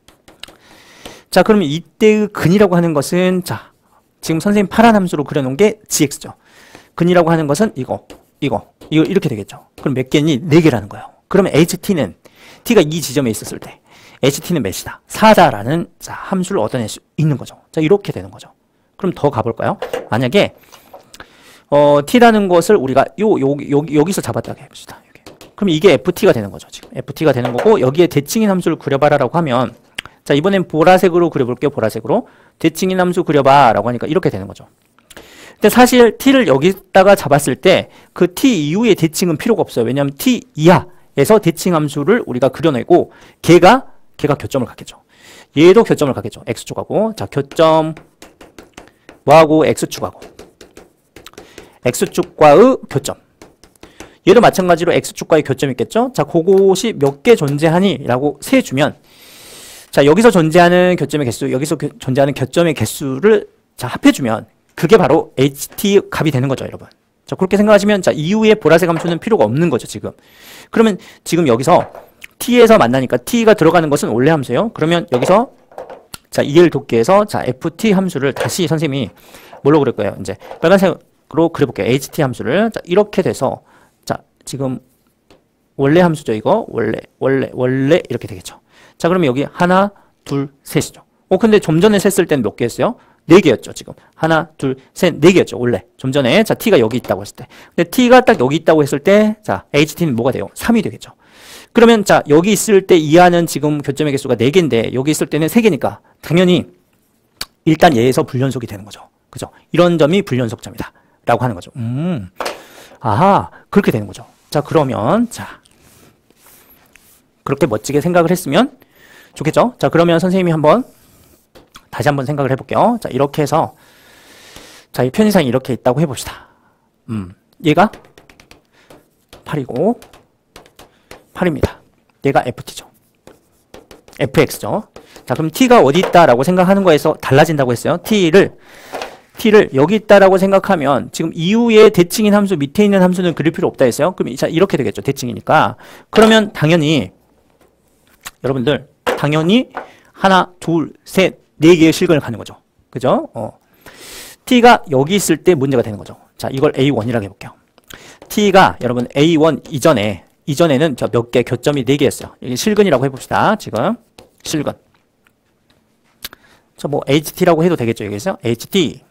자, 그러면 이때의 근이라고 하는 것은 자, 지금 선생님 파란 함수로 그려놓은 게 gx죠. 근이라고 하는 것은 이거 이렇게 되겠죠. 그럼 몇 개니? 4개라는 거예요. 그러면 ht는 t가 이 지점에 있었을 때 ht는 몇이다? 4다라는 자, 함수를 얻어낼 수 있는 거죠. 자, 이렇게 되는 거죠. 그럼 더 가볼까요? 만약에 t라는 것을 우리가 여기서 잡았다고 해봅시다. 여기. 그럼 이게 ft가 되는 거죠. 지금 ft가 되는 거고 여기에 대칭인 함수를 그려봐라라고 하면 자, 이번엔 보라색으로 그려볼게요. 보라색으로 대칭인 함수 그려봐라고 하니까 이렇게 되는 거죠. 근데 사실 t를 여기다가 잡았을 때 그 t 이후의 대칭은 필요가 없어요. 왜냐하면 t 이하에서 대칭 함수를 우리가 그려내고 걔가 교점을 갖겠죠. 얘도 교점을 갖겠죠. x축하고 자, 교점 뭐하고 x축하고 x축과의 교점. 얘도 마찬가지로 x축과의 교점이 있겠죠. 자, 그것이 몇 개 존재하니? 라고 세주면 자, 여기서 존재하는 교점의 개수, 여기서 존재하는 교점의 개수를 자, 합해주면 그게 바로 ht 값이 되는 거죠, 여러분. 자, 그렇게 생각하시면 자, 이후에 보라색 함수는 필요가 없는 거죠, 지금. 그러면 지금 여기서 t에서 만나니까 t가 들어가는 것은 원래 함수예요. 그러면 여기서 자, EL 돕기에서 자, ft 함수를 다시 선생님이 뭘로 그릴 거예요? 이제 빨간색으로 그려볼게요. ht 함수를. 자, 이렇게 돼서 자, 지금 원래 함수죠, 이거. 원래 이렇게 되겠죠. 자, 그러면 여기 하나, 둘, 셋이죠. 근데 좀 전에 셌을 때는 몇 개였어요? 4개였죠, 지금. 하나, 둘, 셋, 4개였죠, 원래. 좀 전에. 자, t가 여기 있다고 했을 때. 근데 t가 딱 여기 있다고 했을 때, 자, ht는 뭐가 돼요? 3이 되겠죠. 그러면, 자, 여기 있을 때 이하는 지금 교점의 개수가 4개인데, 여기 있을 때는 3개니까, 당연히, 일단 얘에서 불연속이 되는 거죠. 그죠? 이런 점이 불연속점이다. 라고 하는 거죠. 아하, 그렇게 되는 거죠. 자, 그러면, 자, 그렇게 멋지게 생각을 했으면 좋겠죠? 자, 그러면 선생님이 다시 한번 생각을 해볼게요. 자, 이렇게 해서 자, 이 편의상이 이렇게 있다고 해봅시다. 얘가 8이고 8입니다. 얘가 ft죠. fx죠. 자, 그럼 t가 어디 있다라고 생각하는 거에서 달라진다고 했어요. t를 t를 여기 있다라고 생각하면 지금 이후에 대칭인 함수 밑에 있는 함수는 그릴 필요 없다 했어요. 그럼 자, 이렇게 되겠죠. 대칭이니까. 그러면 당연히 여러분들 당연히 하나, 둘, 셋, 네 개의 실근을 가는 거죠. 그죠? t가 여기 있을 때 문제가 되는 거죠. 자, 이걸 A1이라고 해볼게요. t가 여러분 A1 이전에는 저 몇 개 교점이 4개였어요. 이게 실근이라고 해봅시다. 지금 실근. 저 뭐 HT라고 해도 되겠죠. 여기서 HT.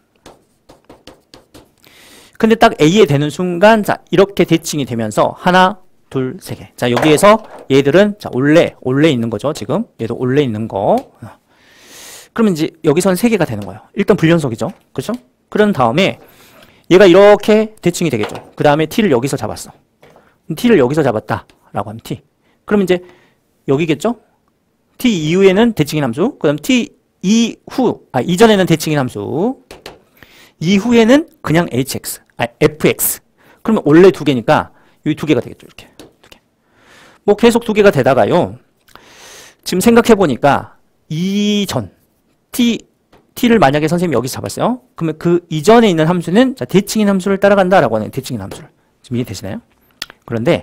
근데 딱 A에 되는 순간 자 이렇게 대칭이 되면서 하나, 둘, 세 개. 자 여기에서 얘들은 자 올레 있는 거죠. 지금 얘도 올레 있는 거. 그러면 이제 여기서는 세 개가 되는 거예요. 일단 불연속이죠. 그렇죠? 그런 다음에 얘가 이렇게 대칭이 되겠죠. 그 다음에 t를 여기서 잡았어. t를 여기서 잡았다라고 하면 t. 그러면 이제 여기겠죠? t 이후에는 대칭인 함수. 그다음 t 이전에는 대칭인 함수. 이후에는 그냥 hx, fx. 그러면 원래 두 개니까 여기 두 개가 되겠죠. 이렇게 두 개. 뭐 계속 두 개가 되다가요. 지금 생각해 보니까 이전 t를 만약에 선생님이 여기서 잡았어요. 그러면 그 이전에 있는 함수는 자, 대칭인 함수를 따라간다라고 하는 대칭인 함수를. 지금 이해되시나요? 그런데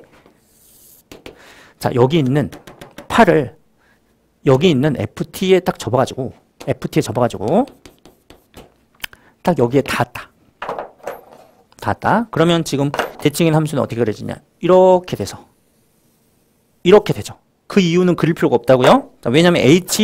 자 여기 있는 8을 여기 있는 ft에 딱 접어가지고 딱 여기에 닿았다. 그러면 지금 대칭인 함수는 어떻게 그려지냐? 이렇게 돼서 이렇게 되죠. 그 이유는 그릴 필요가 없다고요? 자, 왜냐면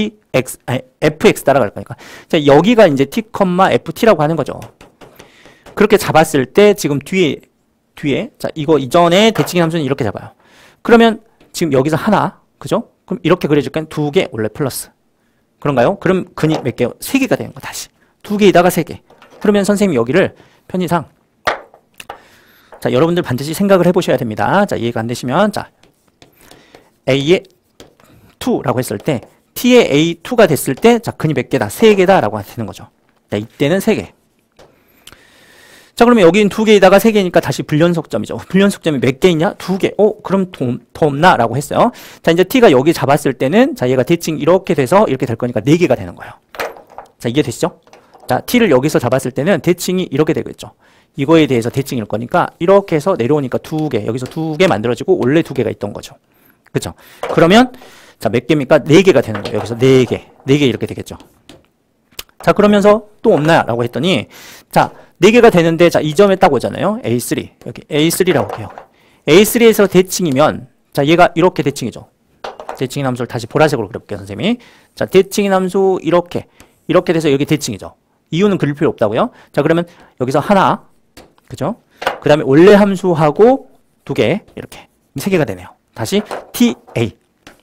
fx 따라갈 거니까. 자, 여기가 이제 t, ft라고 하는 거죠. 그렇게 잡았을 때 지금 뒤에 자, 이거 이전에 대칭인 함수는 이렇게 잡아요. 그러면 지금 여기서 하나, 그죠? 그럼 이렇게 그려줄까요? 두 개 원래 플러스. 그런가요? 그럼 근이 몇 개요? 세 개가 되는 거 다시. 두 개에다가 세 개. 그러면 선생님이 여기를 편의상 자, 여러분들 반드시 생각을 해보셔야 됩니다. 자, 이해가 안 되시면 자, A의 2라고 했을 때 T의 A2가 됐을 때 자, 근이 몇 개다? 세 개다 라고 되는 거죠. 자, 이때는 세 개. 자, 그러면 여기는 두 개에다가 세 개니까 다시 불연속점이죠. 불연속점이 몇 개 있냐? 두 개. 그럼 더 없나? 라고 했어요. 자, 이제 T가 여기 잡았을 때는 자, 얘가 대칭 이렇게 돼서 이렇게 될 거니까 네 개가 되는 거예요. 자, 이해되시죠? 자, T를 여기서 잡았을 때는 대칭이 이렇게 되겠죠. 이거에 대해서 대칭일 거니까 이렇게 해서 내려오니까 두 개, 여기서 두 개 만들어지고 원래 두 개가 있던 거죠. 그렇죠? 그러면 자, 몇 개입니까? 네 개가 되는 거예요. 여기서 네 개 이렇게 되겠죠. 자, 그러면서 또 없나요? 라고 했더니 자, 네 개가 되는데 자, 이 점에 딱 오잖아요. A3. 여기 A3라고 해요. A3에서 대칭이면 자, 얘가 이렇게 대칭이죠. 대칭인 함수를 다시 보라색으로 그려볼게요, 선생님이. 자, 대칭인 함수 이렇게 돼서 여기 대칭이죠. 이유는 그릴 필요 없다고요. 자, 그러면 여기서 하나, 그죠? 그 다음에 원래 함수하고 두 개, 이렇게 세 개가 되네요. 다시 TA.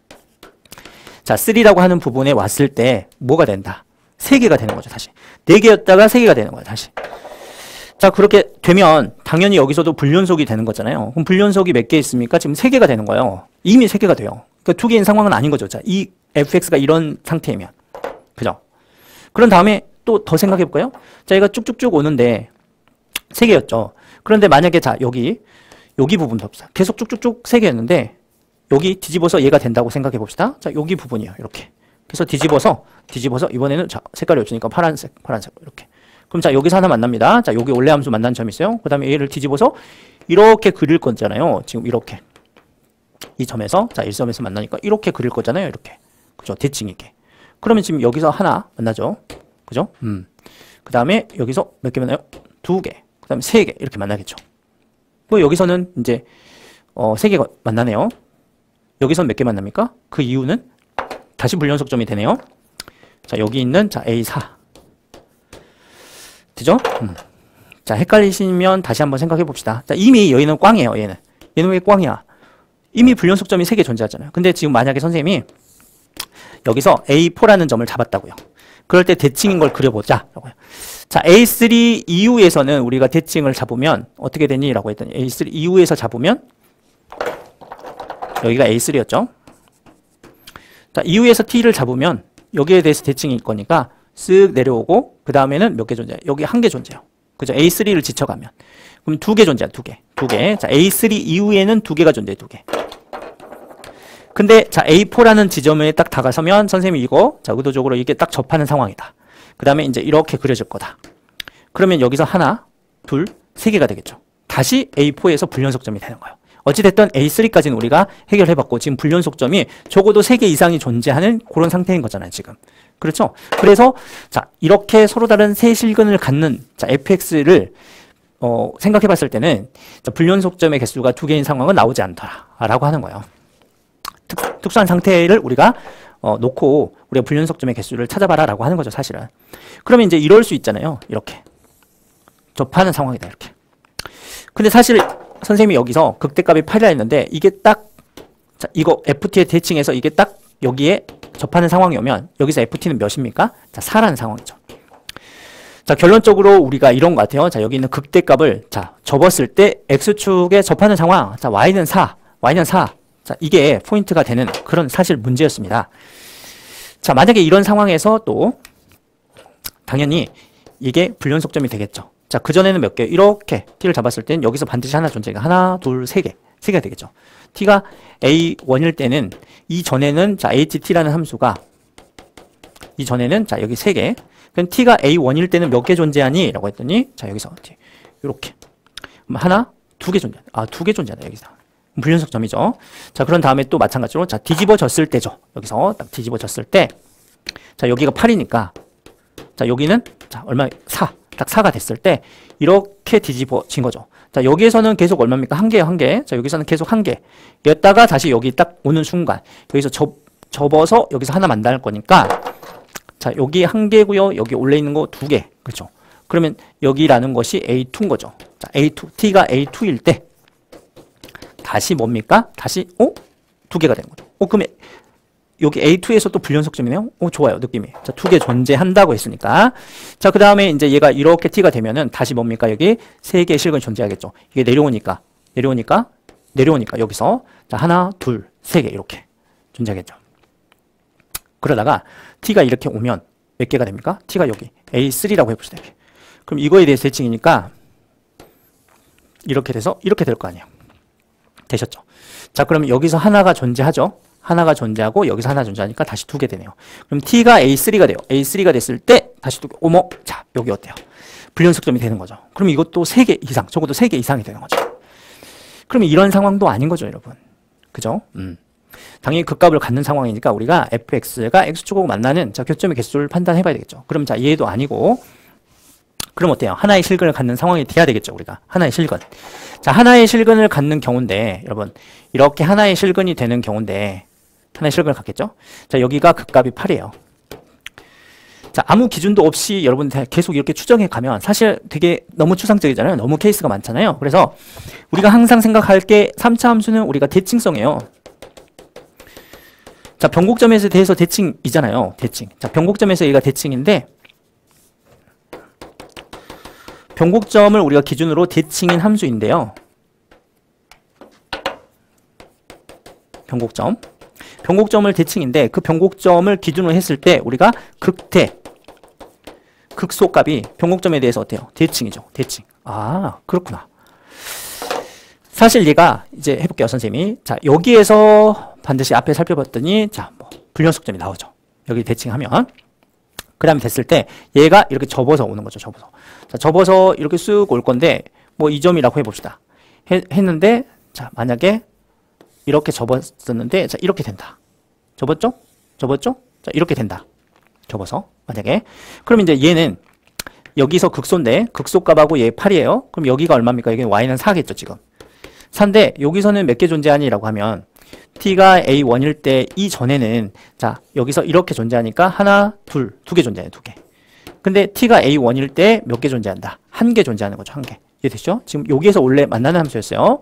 자, 3라고 하는 부분에 왔을 때 뭐가 된다? 세 개가 되는 거죠, 다시. 네 개였다가 세 개가 되는 거예요, 다시. 자, 그렇게 되면 당연히 여기서도 불연속이 되는 거잖아요. 그럼 불연속이 몇 개 있습니까? 지금 세 개가 되는 거예요. 이미 세 개가 돼요. 그러니까 두 개인 상황은 아닌 거죠. 자, 이 fx가 이런 상태이면. 그죠? 그런 다음에 또 더 생각해 볼까요? 자, 얘가 쭉쭉쭉 오는데 세 개였죠. 그런데 만약에 자, 여기 부분 봅시다. 계속 쭉쭉쭉 세 개였는데 여기 뒤집어서 얘가 된다고 생각해 봅시다. 자, 여기 부분이요. 이렇게. 그래서 뒤집어서 이번에는 자, 색깔이 없으니까 파란색 이렇게. 그럼 자, 여기서 하나 만납니다. 자, 여기 원래 함수 만난 점이 있어요. 그 다음에 얘를 뒤집어서 이렇게 그릴 거잖아요. 지금 이렇게. 이 점에서, 자, 1점에서 만나니까 이렇게 그릴 거잖아요. 이렇게. 그죠? 대칭 있게. 그러면 지금 여기서 하나 만나죠. 그죠? 그 다음에 여기서 몇 개 만나요? 두 개. 그 다음에 세 개. 이렇게 만나겠죠. 뭐 여기서는 이제, 세 개가 만나네요. 여기서는 몇 개 만납니까? 그 이유는 다시 불연속점이 되네요. 자, 여기 있는, 자, A4. 그죠? 자, 헷갈리시면 다시 한번 생각해 봅시다. 자, 이미 여기는 꽝이에요, 얘는 왜 꽝이야? 이미 불연속점이 3개 존재하잖아요. 근데 지금 만약에 선생님이 여기서 A4라는 점을 잡았다고요. 그럴 때 대칭인 걸 그려보자. 라고요. 자, A3 이후에서는 우리가 대칭을 잡으면 어떻게 되니? 라고 했더니 A3 이후에서 잡으면 여기가 A3였죠. 자, 이후에서 T를 잡으면 여기에 대해서 대칭일 거니까 쓱 내려오고 그 다음에는 몇 개 존재해요? 여기 한 개 존재해요. 그죠? A3를 지쳐가면. 그럼 두 개 존재해요. 두 개. 자, A3 이후에는 두 개가 존재해요. 두 개. 근데 자, A4라는 지점에 딱 다가서면 선생님이 이거 자, 의도적으로 이게 딱 접하는 상황이다. 그 다음에 이제 이렇게 그려질 거다. 그러면 여기서 하나, 둘, 세 개가 되겠죠. 다시 A4에서 불연속점이 되는 거예요. 어찌됐든 A3까지는 우리가 해결해봤고 지금 불연속점이 적어도 3개 이상이 존재하는 그런 상태인 거잖아요, 지금. 그렇죠? 그래서 자 이렇게 서로 다른 세 실근을 갖는 자 fx를 생각해봤을 때는 자, 불연속점의 개수가 2개인 상황은 나오지 않더라라고 하는 거예요. 특수한 상태를 우리가 놓고 우리가 불연속점의 개수를 찾아봐라라고 하는 거죠, 사실은. 그러면 이제 이럴 수 있잖아요, 이렇게 접하는 상황이다, 이렇게. 근데 사실 선생님이 여기서 극대값이 8이라 했는데 이게 딱 자, 이거 ft의 대칭해서 이게 딱 여기에 접하는 상황이 오면 여기서 ft는 몇입니까? 자, 4라는 상황이죠. 자, 결론적으로 우리가 이런 것 같아요. 자, 여기 있는 극대값을 자, 접었을 때 x축에 접하는 상황. 자, y는 4. y는 4. 자, 이게 포인트가 되는 그런 사실 문제였습니다. 자, 만약에 이런 상황에서 또 당연히 이게 불연속점이 되겠죠. 자, 그전에는 몇 개? 이렇게 t를 잡았을 때는 여기서 반드시 하나 존재가 하나, 둘, 세 개. 세 개가 되겠죠. t가 a1일 때는 이전에는 자, ht라는 함수가 이전에는 자, 여기 세 개. 그럼 t가 a1일 때는 몇 개 존재하니? 라고 했더니 자, 여기서 이렇게. 하나, 두 개 존재한다. 아, 두 개 존재한다. 여기서. 불연속점이죠. 자, 그런 다음에 또 마찬가지로 자, 뒤집어졌을 때죠. 여기서 딱 뒤집어졌을 때 자, 여기가 8이니까 자, 여기는 자, 얼마? 4. 딱 4가 됐을 때 이렇게 뒤집어진 거죠. 자, 여기에서는 계속 얼마입니까? 한 개요, 한 개. 자, 여기서는 계속 한 개. 여기다가 다시 여기 딱 오는 순간 여기서 접어서 여기서 하나 만날 거니까 자, 여기 한 개고요. 여기 올려 있는 거 두 개. 그렇죠? 그러면 여기라는 것이 A2인 거죠. 자, A2, t가 A2일 때 다시 뭡니까? 다시 두 개가 되는 거죠. 그러면 여기 A2에서 또 불연속점이네요. 좋아요, 느낌이. 자, 두 개 존재한다고 했으니까. 자, 그 다음에 이제 얘가 이렇게 t가 되면은 다시 뭡니까? 여기 세 개의 실근이 존재하겠죠. 이게 내려오니까 여기서 자, 하나, 둘, 세 개 이렇게 존재하겠죠. 그러다가 t가 이렇게 오면 몇 개가 됩니까? t가 여기 A3라고 해봅시다. 이렇게. 그럼 이거에 대해서 대칭이니까 이렇게 돼서 이렇게 될 거 아니에요. 되셨죠? 자, 그럼 여기서 하나가 존재하죠. 하나가 존재하고 여기서 하나 존재하니까 다시 두 개 되네요. 그럼 t가 A3가 돼요. A3가 됐을 때 다시 두 개. 자, 여기 어때요? 불연속점이 되는 거죠. 그럼 이것도 3개 이상, 적어도 3개 이상이 되는 거죠. 그러면 이런 상황도 아닌 거죠, 여러분. 그죠? 당연히 극값을 갖는 상황이니까 우리가 fx가 x축하고 만나는 자, 교점의 개수를 판단해 봐야 되겠죠. 그럼 자, 얘도 아니고 그럼 어때요? 하나의 실근을 갖는 상황이 돼야 되겠죠, 우리가. 하나의 실근. 자, 하나의 실근을 갖는 경우인데 여러분, 이렇게 하나의 실근이 되는 경우인데 하나의 실근을 갖겠죠? 자, 여기가 극값이 8이에요. 자, 아무 기준도 없이 여러분 계속 이렇게 추정해 가면 사실 되게 너무 추상적이잖아요. 너무 케이스가 많잖아요. 그래서 우리가 항상 생각할 게 3차 함수는 우리가 대칭성이에요. 자, 변곡점에서 대해서 대칭이잖아요. 대칭. 자, 변곡점에서 얘가 대칭인데 변곡점을 우리가 기준으로 대칭인 함수인데요. 변곡점을 대칭인데 그 변곡점을 기준으로 했을 때 우리가 극소값이 변곡점에 대해서 어때요? 대칭이죠. 대칭. 아, 그렇구나. 사실 얘가 이제 해볼게요, 선생님이. 자, 여기에서 반드시 앞에 살펴봤더니 자, 뭐 불연속점이 나오죠. 여기 대칭하면. 그 다음에 됐을 때 얘가 이렇게 접어서 오는 거죠. 접어서. 자, 접어서 이렇게 쑥 올 건데 뭐 이 점이라고 해봅시다. 했는데 자, 만약에 이렇게 접었었는데 자, 이렇게 된다. 접었죠? 자, 이렇게 된다. 접어서 만약에 그럼 이제 얘는 여기서 극소인데 극소값하고 얘 8이에요. 그럼 여기가 얼마입니까? 여기 y는 4겠죠, 지금. 4인데 여기서는 몇 개 존재하니라고 하면 t가 a1일 때 이전에는 자, 여기서 이렇게 존재하니까 하나, 둘, 두 개 존재해요, 두 개. 근데 t가 a1일 때 몇 개 존재한다? 한 개 존재하는 거죠, 한 개. 이해되시죠? 지금 여기에서 원래 만나는 함수였어요.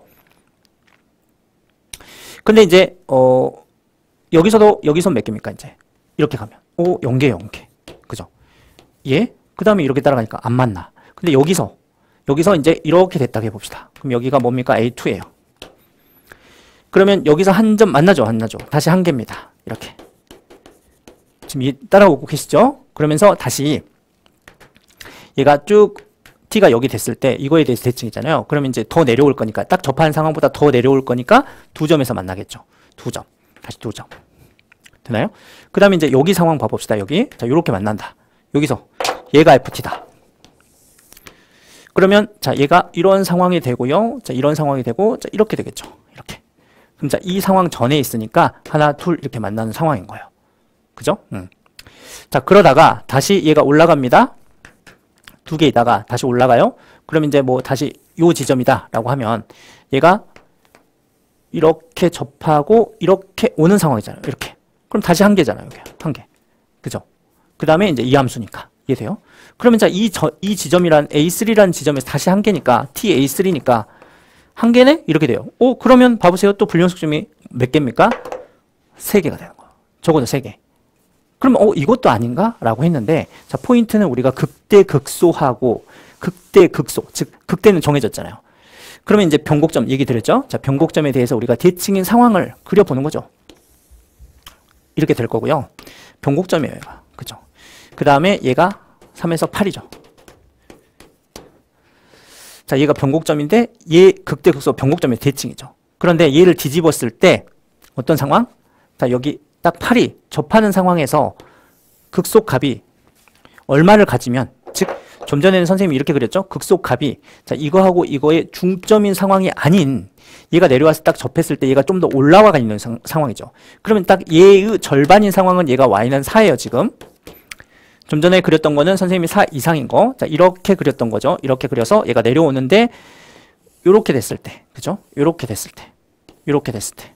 근데 이제 여기서 몇 개입니까, 이제? 이렇게 가면 0개, 0개. 그죠? 예? 그 다음에 이렇게 따라가니까 안 만나. 근데 여기서 이제 이렇게 됐다고 해봅시다. 그럼 여기가 뭡니까? A2예요. 그러면 여기서 한 점 만나죠? 다시 한 개입니다. 이렇게. 지금 따라오고 계시죠? 그러면서 다시 얘가 쭉 t가 여기 됐을 때 이거에 대해서 대칭이잖아요. 그러면 이제 더 내려올 거니까 딱 접하는 상황보다 더 내려올 거니까 두 점에서 만나겠죠. 두 점. 다시 두 점. 되나요? 그 다음에 이제 여기 상황 봐봅시다. 여기. 자, 요렇게 만난다. 여기서 얘가 ft다. 그러면 자, 얘가 이런 상황이 되고요. 자, 이런 상황이 되고 자, 이렇게 되겠죠. 이렇게. 그럼 자, 이 상황 전에 있으니까 하나, 둘 이렇게 만나는 상황인 거예요. 그죠? 자, 그러다가 다시 얘가 올라갑니다. 두 개 있다가 다시 올라가요. 그러면 이제 뭐 다시 요 지점이다라고 하면 얘가 이렇게 접하고 이렇게 오는 상황이잖아요. 이렇게. 그럼 다시 한 개잖아요. 여기 한 개. 그죠? 그 다음에 이제 이 함수니까. 이해돼요? 그러면 자, 이 지점이란 A3라는 지점에서 다시 한 개니까 TA3니까 한 개네? 이렇게 돼요. 그러면 봐보세요. 또 불연속점이 몇 개입니까? 3개가 되는 거예요. 적어도 3개. 그러면 이것도 아닌가? 라고 했는데 자, 포인트는 우리가 극대 극소하고 극대 극소, 즉 극대는 정해졌잖아요. 그러면 이제 변곡점 얘기 드렸죠? 자, 변곡점에 대해서 우리가 대칭인 상황을 그려보는 거죠. 이렇게 될 거고요. 변곡점이에요, 얘가. 그죠? 그 다음에 얘가 3에서 8이죠. 자, 얘가 변곡점인데 얘 극대 극소 변곡점의 대칭이죠. 그런데 얘를 뒤집었을 때 어떤 상황? 자, 여기 딱 8이 접하는 상황에서 극소값이 얼마를 가지면, 즉 좀 전에는 선생님이 이렇게 그렸죠. 극소값이 자, 이거하고 이거의 중점인 상황이 아닌 얘가 내려와서 딱 접했을 때 얘가 좀 더 올라와 있는 상황이죠. 그러면 딱 얘의 절반인 상황은 얘가 y는 4예요, 지금. 좀 전에 그렸던 거는 선생님이 4 이상인 거. 자, 이렇게 그렸던 거죠. 이렇게 그려서 얘가 내려오는데 요렇게 됐을 때. 그죠? 요렇게 됐을 때. 요렇게 됐을 때.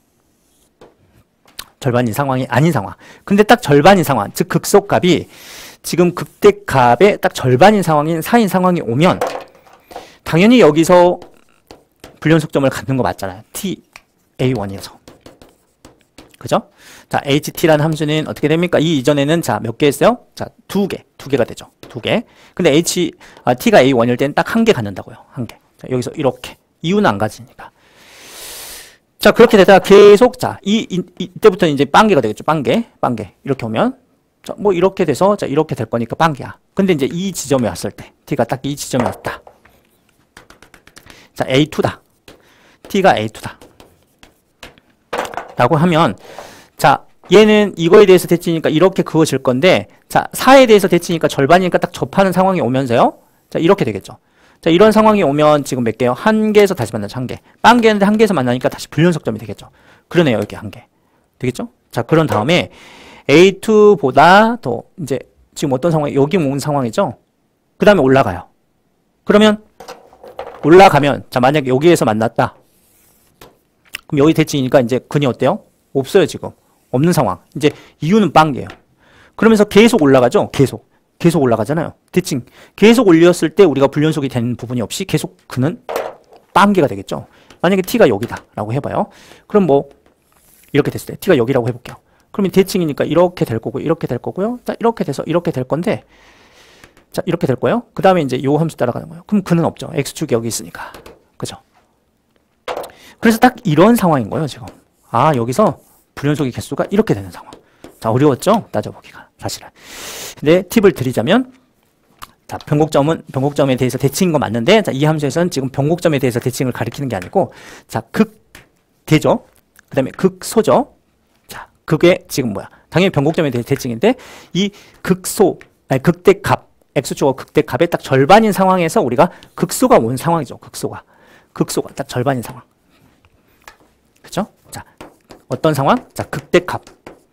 절반인 상황이 아닌 상황. 근데 딱 절반인 상황, 즉 극소값이 지금 극대값의 딱 절반인 상황인 4인 상황이 오면 당연히 여기서 불연속점을 갖는 거 맞잖아요. TA1에서. 그죠? 자, HT라는 함수는 어떻게 됩니까? 이 이전에는 자, 몇 개 했어요? 자, 두 개가 되죠. 2개. 근데 T가 A1일 때는 딱 한 개 갖는다고요. 한 개. 자, 여기서 이렇게. 이유는 안 가지니까. 자, 그렇게 되다가 계속, 자, 이때부터는 이제 빵개가 되겠죠. 빵개. 이렇게 오면. 자, 뭐 이렇게 돼서, 자, 이렇게 될 거니까 빵개야. 근데 이제 이 지점에 왔을 때, T가 딱 이 지점에 왔다. 자, A2다. T가 A2다. 라고 하면, 자, 얘는 이거에 대해서 대칭이니까 이렇게 그어질 건데, 자, 4에 대해서 대칭이니까 절반이니까 딱 접하는 상황이 오면서요. 자, 이렇게 되겠죠. 자, 이런 상황이 오면 지금 몇 개요? 한 개에서 다시 만나죠, 한 개. 빵개였는데 한 개에서 만나니까 다시 불연속점이 되겠죠. 그러네요, 여기 한 개. 되겠죠? 자, 그런 다음에 A2보다 더, 이제, 지금 어떤 상황이, 여기 온 상황이죠? 그 다음에 올라가요. 그러면, 올라가면, 자, 만약에 여기에서 만났다. 그럼 여기 대칭이니까 이제 근이 어때요? 없어요, 지금. 없는 상황. 이제 이유는 빵개예요. 그러면서 계속 올라가죠? 계속 올라가잖아요. 대칭. 계속 올렸을 때 우리가 불연속이 되는 부분이 없이 계속 그는 빵개가 되겠죠? 만약에 T가 여기다. 라고 해봐요. 그럼 뭐, 이렇게 됐을 때, T가 여기라고 해볼게요. 그러면 대칭이니까 이렇게 될 거고, 이렇게 될 거고요. 자, 이렇게 돼서 이렇게 될 건데, 자, 이렇게 될 거예요. 그 다음에 이제 요 함수 따라가는 거예요. 그럼 그는 없죠. X축이 여기 있으니까. 그죠? 그래서 딱 이런 상황인 거예요, 지금. 아, 여기서 불연속의 개수가 이렇게 되는 상황. 자, 어려웠죠? 따져보기가. 사실은. 근데 팁을 드리자면, 자, 변곡점에 대해서 대칭인 거 맞는데, 자, 이 함수에서는 지금 변곡점에 대해서 대칭을 가리키는 게 아니고, 자, 극대죠? 그 다음에 극소죠? 자, 그게 지금 뭐야? 당연히 변곡점에 대해서 대칭인데, 이 극대값, X축과 극대값의 딱 절반인 상황에서 우리가 극소가 온 상황이죠. 극소가 딱 절반인 상황. 그죠? 자, 어떤 상황? 자, 극대값의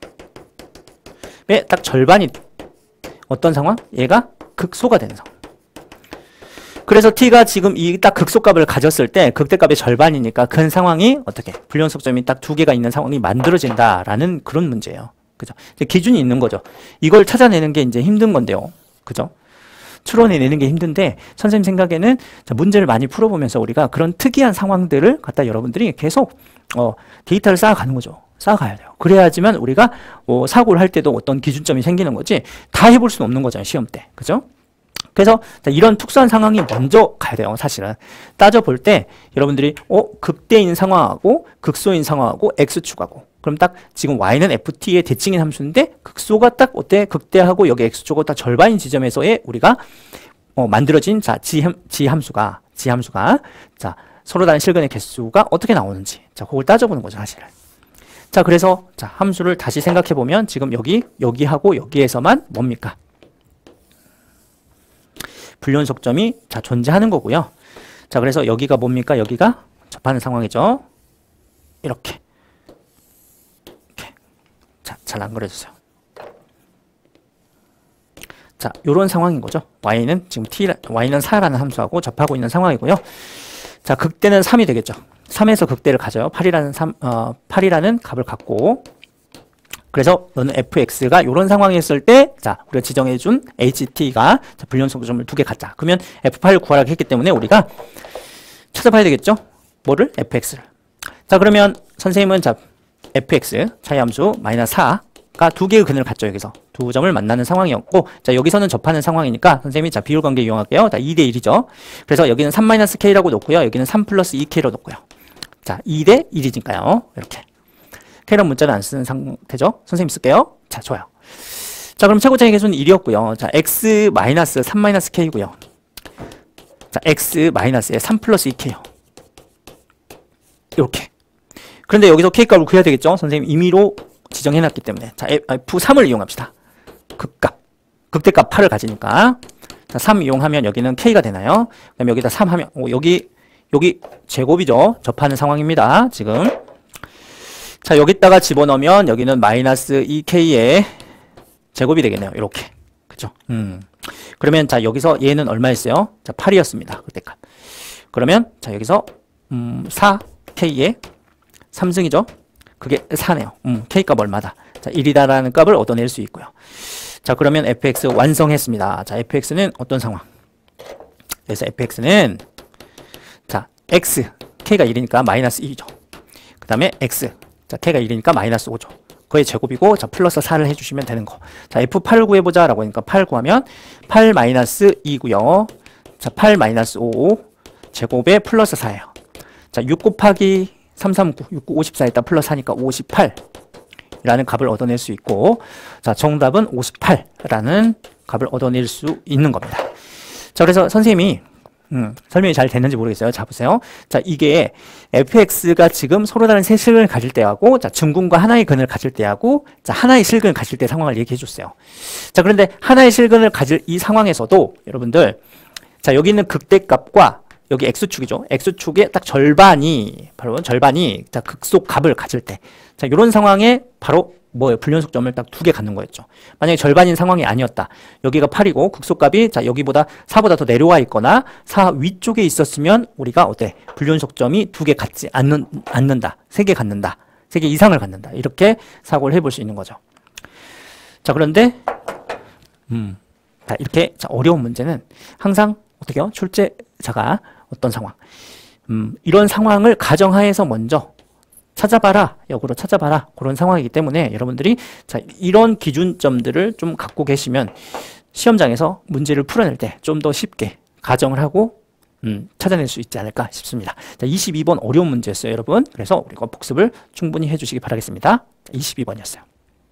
딱 절반이 어떤 상황? 얘가 극소가 되는 상황. 그래서 T가 지금 이 딱 극소값을 가졌을 때 극대값의 절반이니까 그 상황이 어떻게? 불연속점이 딱 2개가 있는 상황이 만들어진다라는 그런 문제예요. 그죠? 이제 기준이 있는 거죠. 이걸 찾아내는 게 이제 힘든 건데요. 그죠? 추론해내는 게 힘든데 선생님 생각에는 자, 문제를 많이 풀어보면서 우리가 그런 특이한 상황들을 갖다 여러분들이 계속 데이터를 쌓아가는 거죠. 쌓아가야 돼요. 그래야지만 우리가 사고를 할 때도 어떤 기준점이 생기는 거지 다 해볼 수는 없는 거잖아요. 시험 때. 그죠? 그래서 자, 이런 특수한 상황이 먼저 가야 돼요. 사실은. 따져볼 때 여러분들이 극대인 상황하고 극소인 상황하고 X축하고 그럼 딱 지금 Y는 FT의 대칭인 함수인데 극소가 딱 어때? 극대하고 여기 X축하고 딱 절반인 지점에서의 우리가 만들어진 자, 지함수가 자, 서로 다른 실근의 개수가 어떻게 나오는지 자, 그걸 따져보는 거죠, 사실은. 자, 그래서 자, 함수를 다시 생각해 보면 지금 여기하고 여기에서만 뭡니까? 불연속점이 자, 존재하는 거고요. 자, 그래서 여기가 뭡니까? 여기가 접하는 상황이죠. 이렇게. 자, 잘 안 그려주세요. 자, 요런 상황인 거죠. y는 지금 y는 4라는 함수하고 접하고 있는 상황이고요. 자, 극대는 3이 되겠죠. 3에서 극대를 가져요. 8이라는 값을 갖고. 그래서 너는 fx가 이런 상황이었을 때, 자, 우리가 지정해준 ht가 불연속점을 2개 갖자. 그러면 f8을 구하라고 했기 때문에 우리가 찾아봐야 되겠죠? 뭐를? fx를. 자, 그러면 선생님은 자, fx, 차이함수, 마이너스 4가 2개의 근을 갖죠, 여기서. 두 점을 만나는 상황이었고, 자, 여기서는 접하는 상황이니까 선생님이 자, 비율 관계 이용할게요. 자, 2대 1이죠. 그래서 여기는 3-k라고 놓고요. 여기는 3 플러스 2k로 놓고요. 자, 2대 1이니까요. 이렇게. k란 문자는 안 쓰는 상태죠. 선생님 쓸게요. 자, 좋아요. 자, 그럼 최고차의 계수는 1이었고요. 자, x 마이너스 3-k고요. 자, x 마이너스에 3 플러스 2k요. 이렇게. 그런데 여기서 k값을 구해야 되겠죠? 선생님 임의로 지정해놨기 때문에. 자, f3을 이용합시다. 극값. 극대값 8을 가지니까. 자, 3 이용하면 여기는 k가 되나요? 그럼 여기다 3 하면, 여기 제곱이죠. 접하는 상황입니다. 지금. 자, 여기다가 집어넣으면 여기는 마이너스 2k의 제곱이 되겠네요. 이렇게. 그죠? 그러면 자, 여기서 얘는 얼마였어요? 자, 8이었습니다. 그때값. 그러면 자, 여기서 4k의 3승이죠? 그게 4네요. k값 얼마다? 자, 1이다라는 값을 얻어낼 수 있고요. 자, 그러면 fx 완성했습니다. 자, fx는 어떤 상황? 그래서 fx는 자, x, k가 1이니까 마이너스 2죠. 그 다음에 x, 자, k가 1이니까 마이너스 5죠. 그의 제곱이고, 자, 플러스 4를 해주시면 되는 거. 자, f8 구해보자 라고 하니까 8 구하면 8 마이너스 2고요. 자, 8 마이너스 5 제곱에 플러스 4예요. 자, 6 곱하기 3, 3, 9, 6, 9, 54에다 플러스 하니까 58이라는 값을 얻어낼 수 있고, 자, 정답은 58라는 값을 얻어낼 수 있는 겁니다. 자, 그래서 선생님이 설명이 잘 됐는지 모르겠어요. 자, 보세요. 자, 이게 fx가 지금 서로 다른 세 실근을 가질 때하고, 자, 증군과 하나의 근을 가질 때하고, 자, 하나의 실근을 가질 때 상황을 얘기해 줬어요. 자, 그런데 하나의 실근을 가질 이 상황에서도 여러분들, 자, 여기 있는 극대값과 여기 x축이죠. x축의 딱 절반이, 바로 절반이, 자, 극속 값을 가질 때. 자, 이런 상황에 바로 뭐예요? 불연속점을 딱 2개 갖는 거였죠. 만약에 절반인 상황이 아니었다. 여기가 8이고, 극속값이, 자, 여기보다 4보다 더 내려와 있거나, 4 위쪽에 있었으면, 우리가 어때? 불연속점이 2개 갖지 않는다. 3개 갖는다. 3개 이상을 갖는다. 이렇게 사고를 해볼 수 있는 거죠. 자, 그런데, 자, 이렇게, 자, 어려운 문제는 항상, 어떻게요? 출제자가 어떤 상황. 이런 상황을 가정하에서 먼저 찾아봐라, 역으로 찾아봐라, 그런 상황이기 때문에 여러분들이 자, 이런 기준점들을 좀 갖고 계시면 시험장에서 문제를 풀어낼 때 좀 더 쉽게 가정을 하고 찾아낼 수 있지 않을까 싶습니다. 자, 22번 어려운 문제였어요, 여러분. 그래서 우리가 복습을 충분히 해주시기 바라겠습니다. 22번이었어요.